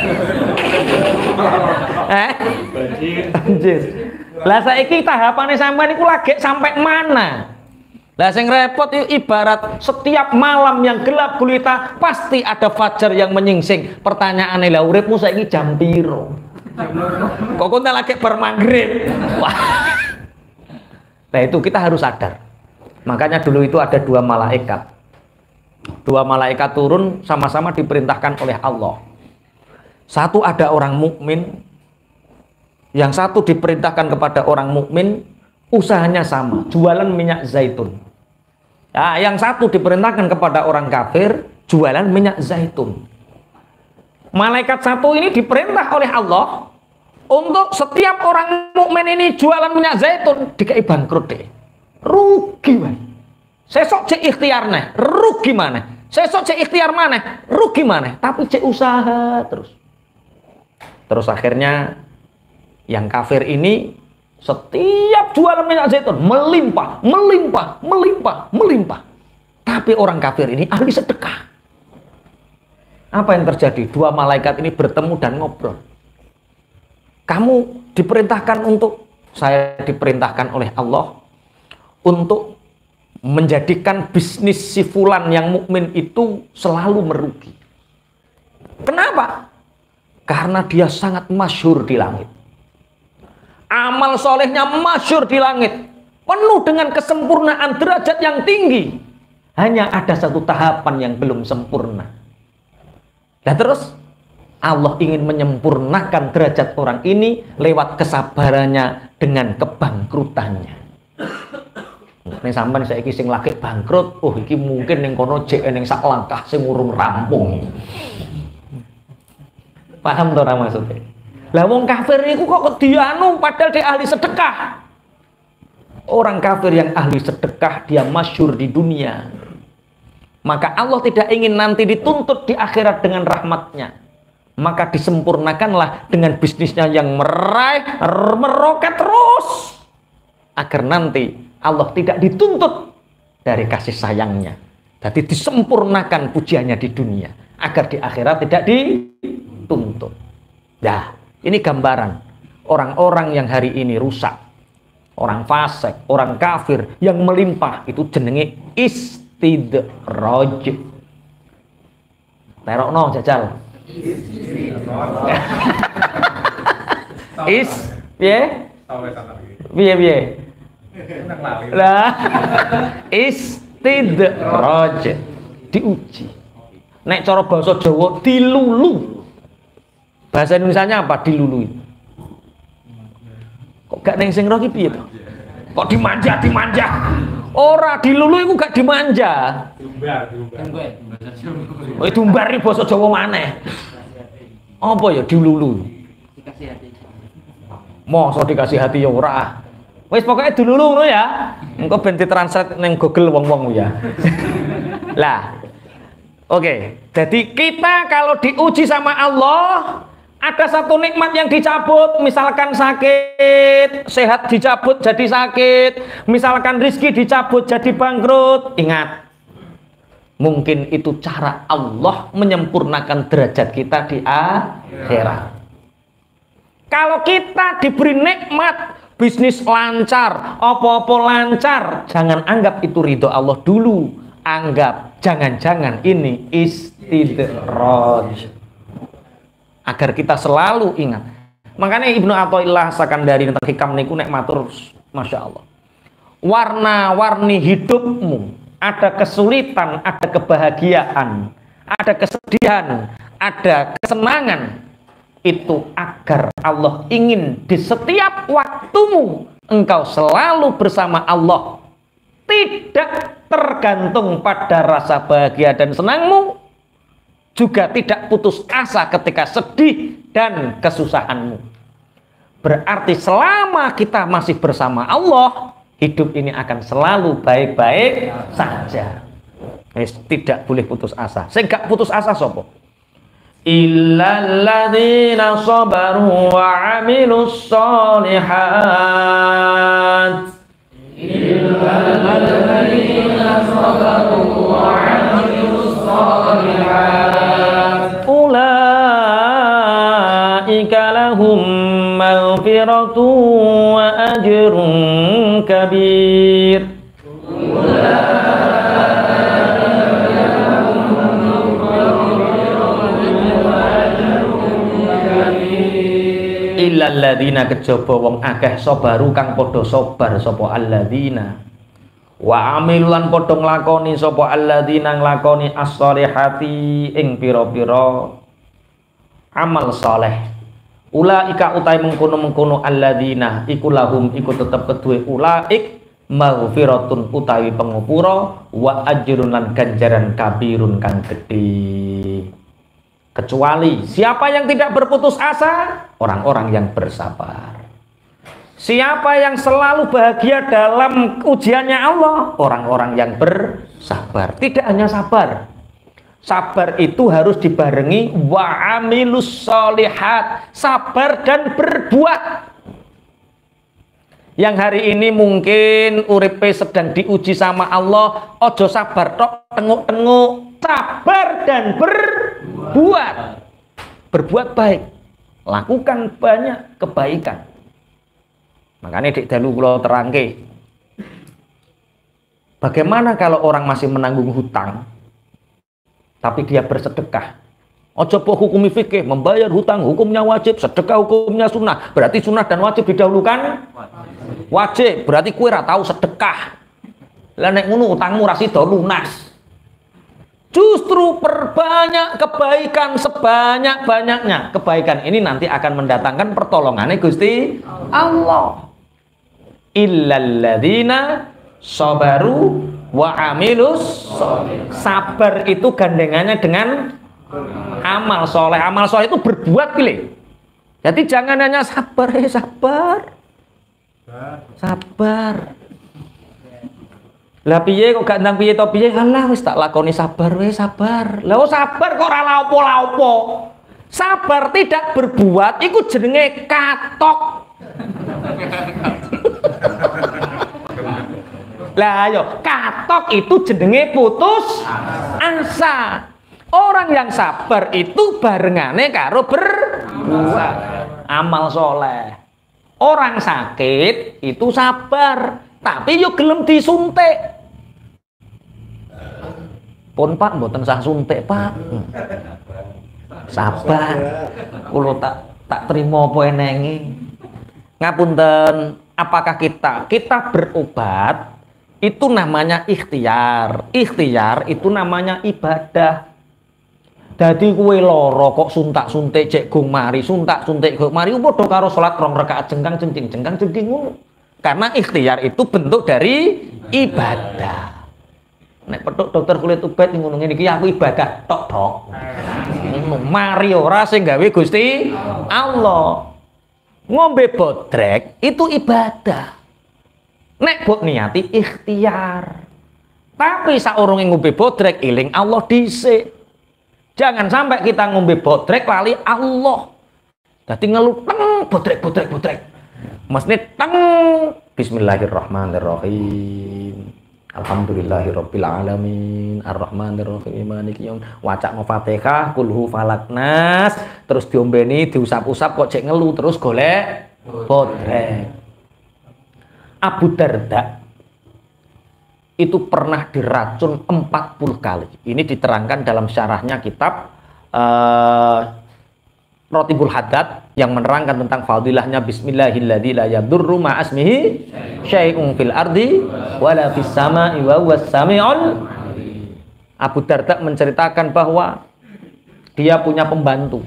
Banjir. Lah saiki tahapane sampean iku lagi sampai mana? Lah sing repot itu ibarat setiap malam yang gelap gulita pasti ada fajar yang menyingsing. Pertanyaane lah uripmu saiki jam piro? Kok kowe lagi bar maghrib. Wah. Nah itu kita harus sadar. Makanya dulu itu ada dua malaikat. Dua malaikat turun sama-sama diperintahkan oleh Allah. Satu ada orang mukmin, yang satu diperintahkan kepada orang mukmin, usahanya sama, jualan minyak zaitun. Nah, yang satu diperintahkan kepada orang kafir, jualan minyak zaitun. Malaikat satu ini diperintah oleh Allah untuk setiap orang mukmin ini jualan minyak zaitun, dikai bangkrut deh. Rugi man. Sesok cek ikhtiar nih, rugi mana? Sesok cek ikhtiar mana? Rugi mana? Tapi cek usaha terus. Terus akhirnya yang kafir ini setiap jualan minyak zaitun melimpah, melimpah, melimpah, melimpah. Tapi orang kafir ini ahli sedekah. Apa yang terjadi? Dua malaikat ini bertemu dan ngobrol. Kamu diperintahkan untuk, saya diperintahkan oleh Allah untuk menjadikan bisnis si fulan yang mukmin itu selalu merugi. Kenapa? Karena dia sangat masyhur di langit. Amal solehnya masyhur di langit, penuh dengan kesempurnaan derajat yang tinggi. Hanya ada satu tahapan yang belum sempurna. Dan terus Allah ingin menyempurnakan derajat orang ini lewat kesabarannya dengan kebangkrutannya. Ning sampean saiki sing lagi bangkrut, oh iki mungkin ning kono jek ning sak langkah sing urung rampung. Paham to ora maksudnya? Lah wong kafir niku kok dianu padahal dia ahli sedekah. Orang kafir yang ahli sedekah dia masyhur di dunia. Maka Allah tidak ingin nanti dituntut di akhirat dengan rahmatnya. Maka disempurnakanlah dengan bisnisnya yang meroket terus. Agar nanti Allah tidak dituntut dari kasih sayangnya. Jadi disempurnakan pujiannya di dunia. Agar di akhirat tidak dituntut. Nah, ini gambaran orang-orang yang hari ini rusak, orang fasik, orang kafir yang melimpah itu jenenge istidraj. Terokno jajal. Piye? Lah istidraj diuji. Nek cara basa Jawa dilulu. Bahasa Indonesianya apa? Dilului. Kok gak neng sing roh ki piye to? Kok dimanja? Ora dilulu iku gak dimanja. Diumbar. Oh, diumbar iki basa Jawa maneh. Apa ya dilulu? Dikasih hati. Mosok dikasih hati ya ora. Wis pokoknya dilulu ngono ya. Engko ben ditranslate ning Google wong-wong ya. Lah Oke, jadi kita kalau diuji sama Allah, ada satu nikmat yang dicabut, misalkan sakit, sehat dicabut jadi sakit, misalkan rizki dicabut jadi bangkrut. Ingat, mungkin itu cara Allah menyempurnakan derajat kita di akhirat. Kalau kita diberi nikmat, bisnis lancar, apa-apa lancar, jangan anggap itu ridho Allah dulu. Anggap, jangan-jangan ini istidraj. Agar kita selalu ingat. Makanya Ibnu Athaillah Sakandari tentang hikam niku nek matur, Masya Allah, warna-warni hidupmu, ada kesulitan, ada kebahagiaan, ada kesedihan, ada kesenangan, itu agar Allah ingin di setiap waktumu engkau selalu bersama Allah, tidak tergantung pada rasa bahagia dan senangmu, juga tidak putus asa ketika sedih dan kesusahanmu. Berarti selama kita masih bersama Allah, hidup ini akan selalu baik-baik saja. Tidak boleh putus asa. Saya nggak putus asa sopo. Illalladzina sabaru wa amilus sholihat. Illalladzina sabaru wa amilus sholihat. Ulaika lahum maghfiratun wa ajrun kabir. Illalladzina kejaba wong akeh sabaru kang padha sabar sapa alladzina wa amilan padha nglakoni sapa alladzina nglakoni as-sholihati ing pira-pira amal saleh. Ulaika utai mengkono-mengkono alladzina iku lahum iku tetep kedue ulaik maghfiratun utawi pangapura wa ajrun lan ganjaran kabirun kang gedhe. Kecuali siapa yang tidak berputus asa, orang-orang yang bersabar. Siapa yang selalu bahagia dalam ujiannya Allah, orang-orang yang bersabar. Tidak hanya sabar, sabar itu harus dibarengi wa amilus sholihat, sabar dan berbuat. Yang hari ini mungkin uripe sedang diuji sama Allah, ojo sabar tok tenguk-tenguk, sabar dan berbuat baik, lakukan banyak kebaikan. Makanya dik dalu kula terangke, bagaimana kalau orang masih menanggung hutang tapi dia bersedekah? Ojo po hukumi fikih, membayar hutang hukumnya wajib, sedekah hukumnya sunnah. Berarti sunnah dan wajib didahulukan? Wajib, berarti kue ra tahu sedekah. Lah nek ngono utangmu ra sida lunas. Justru perbanyak kebaikan, sebanyak-banyaknya kebaikan ini nanti akan mendatangkan pertolongannya Gusti Allah. Illalladzina sabaru wa amilus sholihat. Sabar itu gandengannya dengan amal soleh. Amal soleh itu berbuat pilih. Jadi jangan hanya sabar, sabar. Lah piye kok gak ndang piye to piye? Alah wis tak lakoni sabar wis sabar. Lah sabar kok ora laopo-laopo. Sabar tidak berbuat iku jenenge katok. Lah ayo, katok itu jenenge putus asa. Orang yang sabar itu barengane karo berbuat amal soleh. Orang sakit itu sabar, tapi yo gelem disuntik. Pun Pak, mboten sah suntik Pak. Sabar. Kulo tak terima apa enenge. Ngapunten, apakah kita berobat itu namanya ikhtiar. Ikhtiar itu namanya ibadah. Dadi kue loro kok suntak-suntik cek gung mari, suntak-suntik gung mari padha karo salat 2 rakaat jengkang-jengking ngono. Karena ikhtiar itu bentuk dari ibadah. Nek petuk dokter kulit ubat ngono ngene iki aku ibadah tok, Dok. Mari ora sing gawe Gusti Allah. Ngombe bodrek itu ibadah. Nek mbok niati ikhtiar. Tapi saurunge ngombe bodrek eling Allah dhisik. Jangan sampai kita ngombe bodrek lali Allah. Jadi ngeluh teng bodrek. Maksudnya teng Bismillahirrahmanirrahim. Alhamdulillahirabbil alamin arrahmanirrahim maliki yaum. Waca Fatihah kulhu falaknas terus diombeni diusap-usap kok cek ngeluh terus golek bodrek. Abu Darda itu pernah diracun 40 kali. Ini diterangkan dalam syarahnya kitab Rotibul Haddad yang menerangkan tentang fadilahnya bismillahilladzi la yadurru ma asmihi syai'un fil ardi wala fis sama'i wa huwas sami'ul. Abu Darda menceritakan bahwa dia punya pembantu.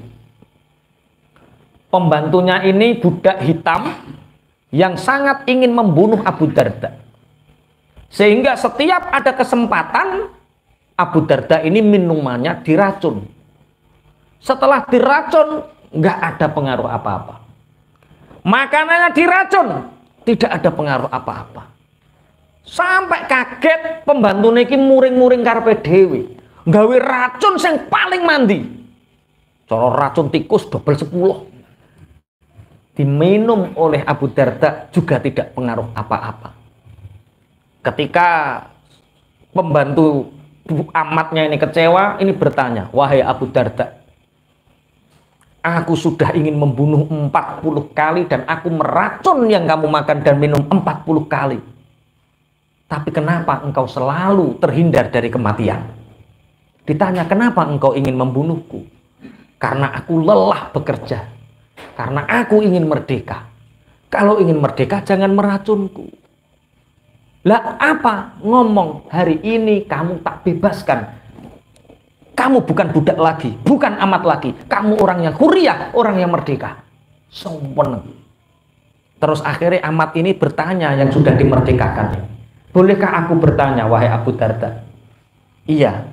Pembantunya ini budak hitam yang sangat ingin membunuh Abu Darda. Sehingga setiap ada kesempatan Abu Darda ini minumannya diracun. Setelah diracun nggak ada pengaruh apa-apa. Makanannya diracun, tidak ada pengaruh apa-apa. Sampai kaget pembantu niki muring-muring karepe dhewe, nggawe racun sing paling mandi. Cara racun tikus double 10. Diminum oleh Abu Darda juga tidak pengaruh apa-apa. Ketika pembantu amatnya ini kecewa, ini bertanya, "Wahai Abu Darda, aku sudah ingin membunuh 40 kali dan aku meracun yang kamu makan dan minum 40 kali. Tapi kenapa engkau selalu terhindar dari kematian?" Ditanya, "Kenapa engkau ingin membunuhku?" "Karena aku lelah bekerja. Karena aku ingin merdeka. Kalau ingin merdeka jangan meracunku." Lah apa? Ngomong, "Hari ini kamu tak bebaskan. Kamu bukan budak lagi, bukan amat lagi. Kamu orang yang huriyah, orang yang merdeka." Sombong. Terus akhirnya amat ini bertanya yang sudah dimerdekakan, "Bolehkah aku bertanya, wahai Abu Darda?" "Iya.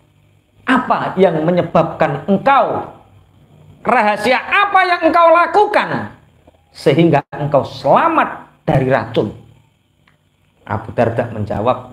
Apa yang menyebabkan engkau, rahasia apa yang engkau lakukan sehingga engkau selamat dari racun?" Abu Darda menjawab,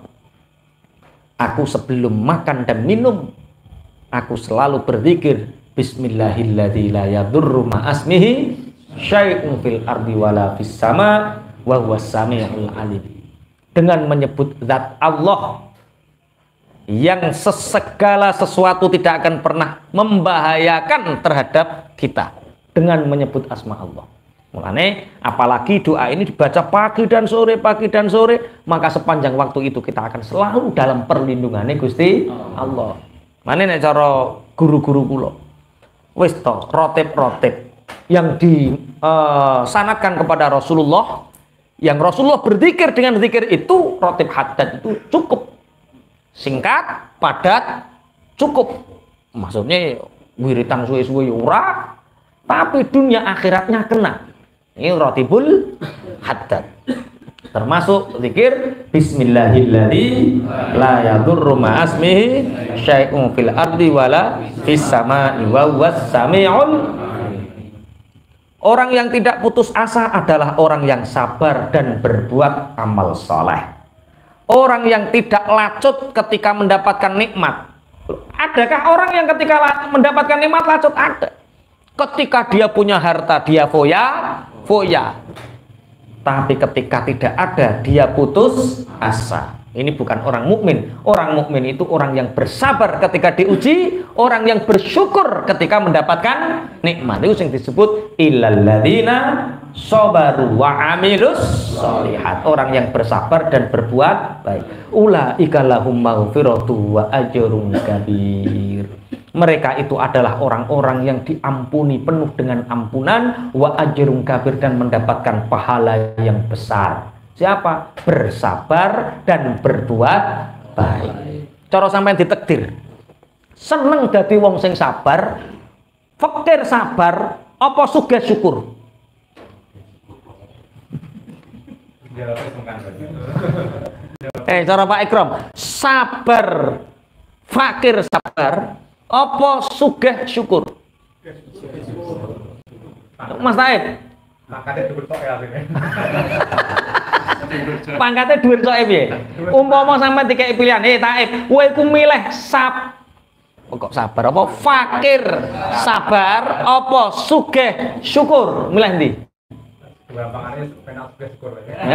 "Aku sebelum makan dan minum, aku selalu berzikir bismillahilladzi la yadurru ma asmihi syai'un fil ardi wala fis sama wa huwas samiul alim." Dengan menyebut zat Allah yang segala sesuatu tidak akan pernah membahayakan terhadap kita, dengan menyebut asma Allah. Mulane apalagi doa ini dibaca pagi dan sore, maka sepanjang waktu itu kita akan selalu dalam perlindungannya Gusti Allah. Mana nek cara guru-guru kula wis to rotib yang disanadkan kepada Rasulullah, yang Rasulullah berzikir dengan zikir itu rotib haddad itu cukup singkat, padat, cukup. Maksudnya wiritan suwe-suwe ora, tapi dunia akhiratnya kena. Ini rotibul haddad. Termasuk zikir bismillahilladzi la yadurru ma asmihi syai'un fil ardi wala fis sama'i wa huwas sami'ul. Orang yang tidak putus asa adalah orang yang sabar dan berbuat amal soleh. Orang yang tidak lacut ketika mendapatkan nikmat. Adakah orang yang ketika mendapatkan nikmat lacut? Ada. Ketika dia punya harta dia foya. Tapi ketika tidak ada dia putus asa. Ini bukan orang mukmin. Orang mukmin itu orang yang bersabar ketika diuji, orang yang bersyukur ketika mendapatkan nikmat. Itu yang disebut illalladzina sabaru wa amilus sholihat. Orang yang bersabar dan berbuat baik. Ulaika lahum maghfiratu wa ajrun kabir. Mereka itu adalah orang-orang yang diampuni penuh dengan ampunan wa ajrun kabir, dan mendapatkan pahala yang besar. Siapa? Bersabar dan berbuat baik. Cara sampean ditakdir. Seneng dadi wong sing sabar, fakir sabar, apa sugih syukur? Cara Pak Ikram, sabar, fakir sabar, apa sugih syukur? Mas Taib. Pangkatnya dhuwur tok ya asline. Pangkatnya dhuwur tok piye? Umpama sampean dikeki pilihan, Taib, kowe iku milih Kok sabar apa fakir sabar apa sugih syukur milih ndi gampangane penak sugih syukur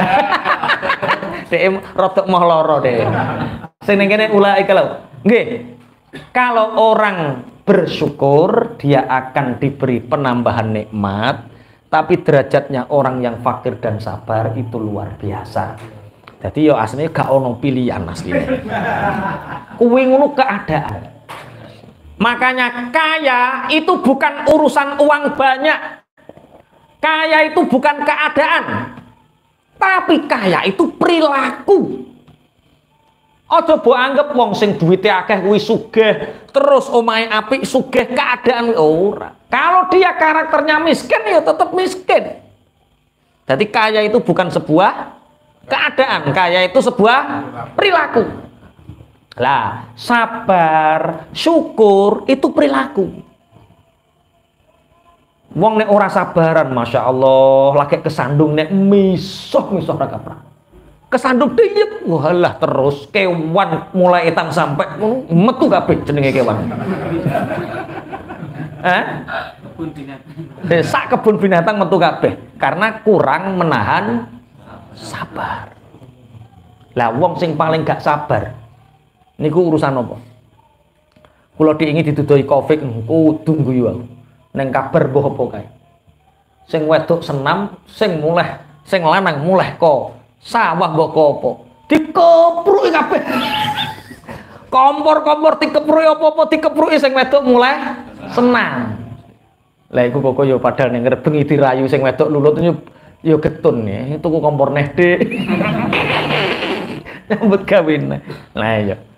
dek rodok moh lara dek sing ning kene ulaika lho nggih kalau orang bersyukur dia akan diberi penambahan nikmat tapi derajatnya orang yang fakir dan sabar itu luar biasa. Jadi yo aslinya gak ono pilihan aslinya. Kuwi ngono keadaan. Makanya kaya itu bukan urusan uang banyak. Kaya itu bukan keadaan. Tapi kaya itu perilaku. Aja mbok anggap wong sing duwite akeh kuwi sugih, terus omahe apik sugih keadaan ora. Kalau dia karakternya miskin ya tetap miskin. Jadi kaya itu bukan sebuah keadaan, kaya itu sebuah perilaku. Lah, sabar, syukur itu perilaku. Wong nek ora sabaran, masya Allah, lagi kesandung nek misuh ra kaprah. Kesandung diyep, walah terus kewan mulai etan sampai metu kabeh jenenge kewan. Kebun binatang. Sak kebun binatang metu kabeh karena kurang menahan sabar. Lah wong sing paling gak sabar niku urusan apa? Kula diingi didudoi Covid kudu guyu aku. Neng kabar mbah apa kae. Sing wedok senam, sing muleh, sing lanang muleh ko sawah mbok apa? Dikepruki kabeh. Kompor-kompor dikepruki apa-apa dikepruki sing wedok muleh senam. Lah iku kok yo padahal ning bengi dirayu sing wedok lulut yo getun ya, tuku kompor neh Dik. Nyambut gawene. Lah iya.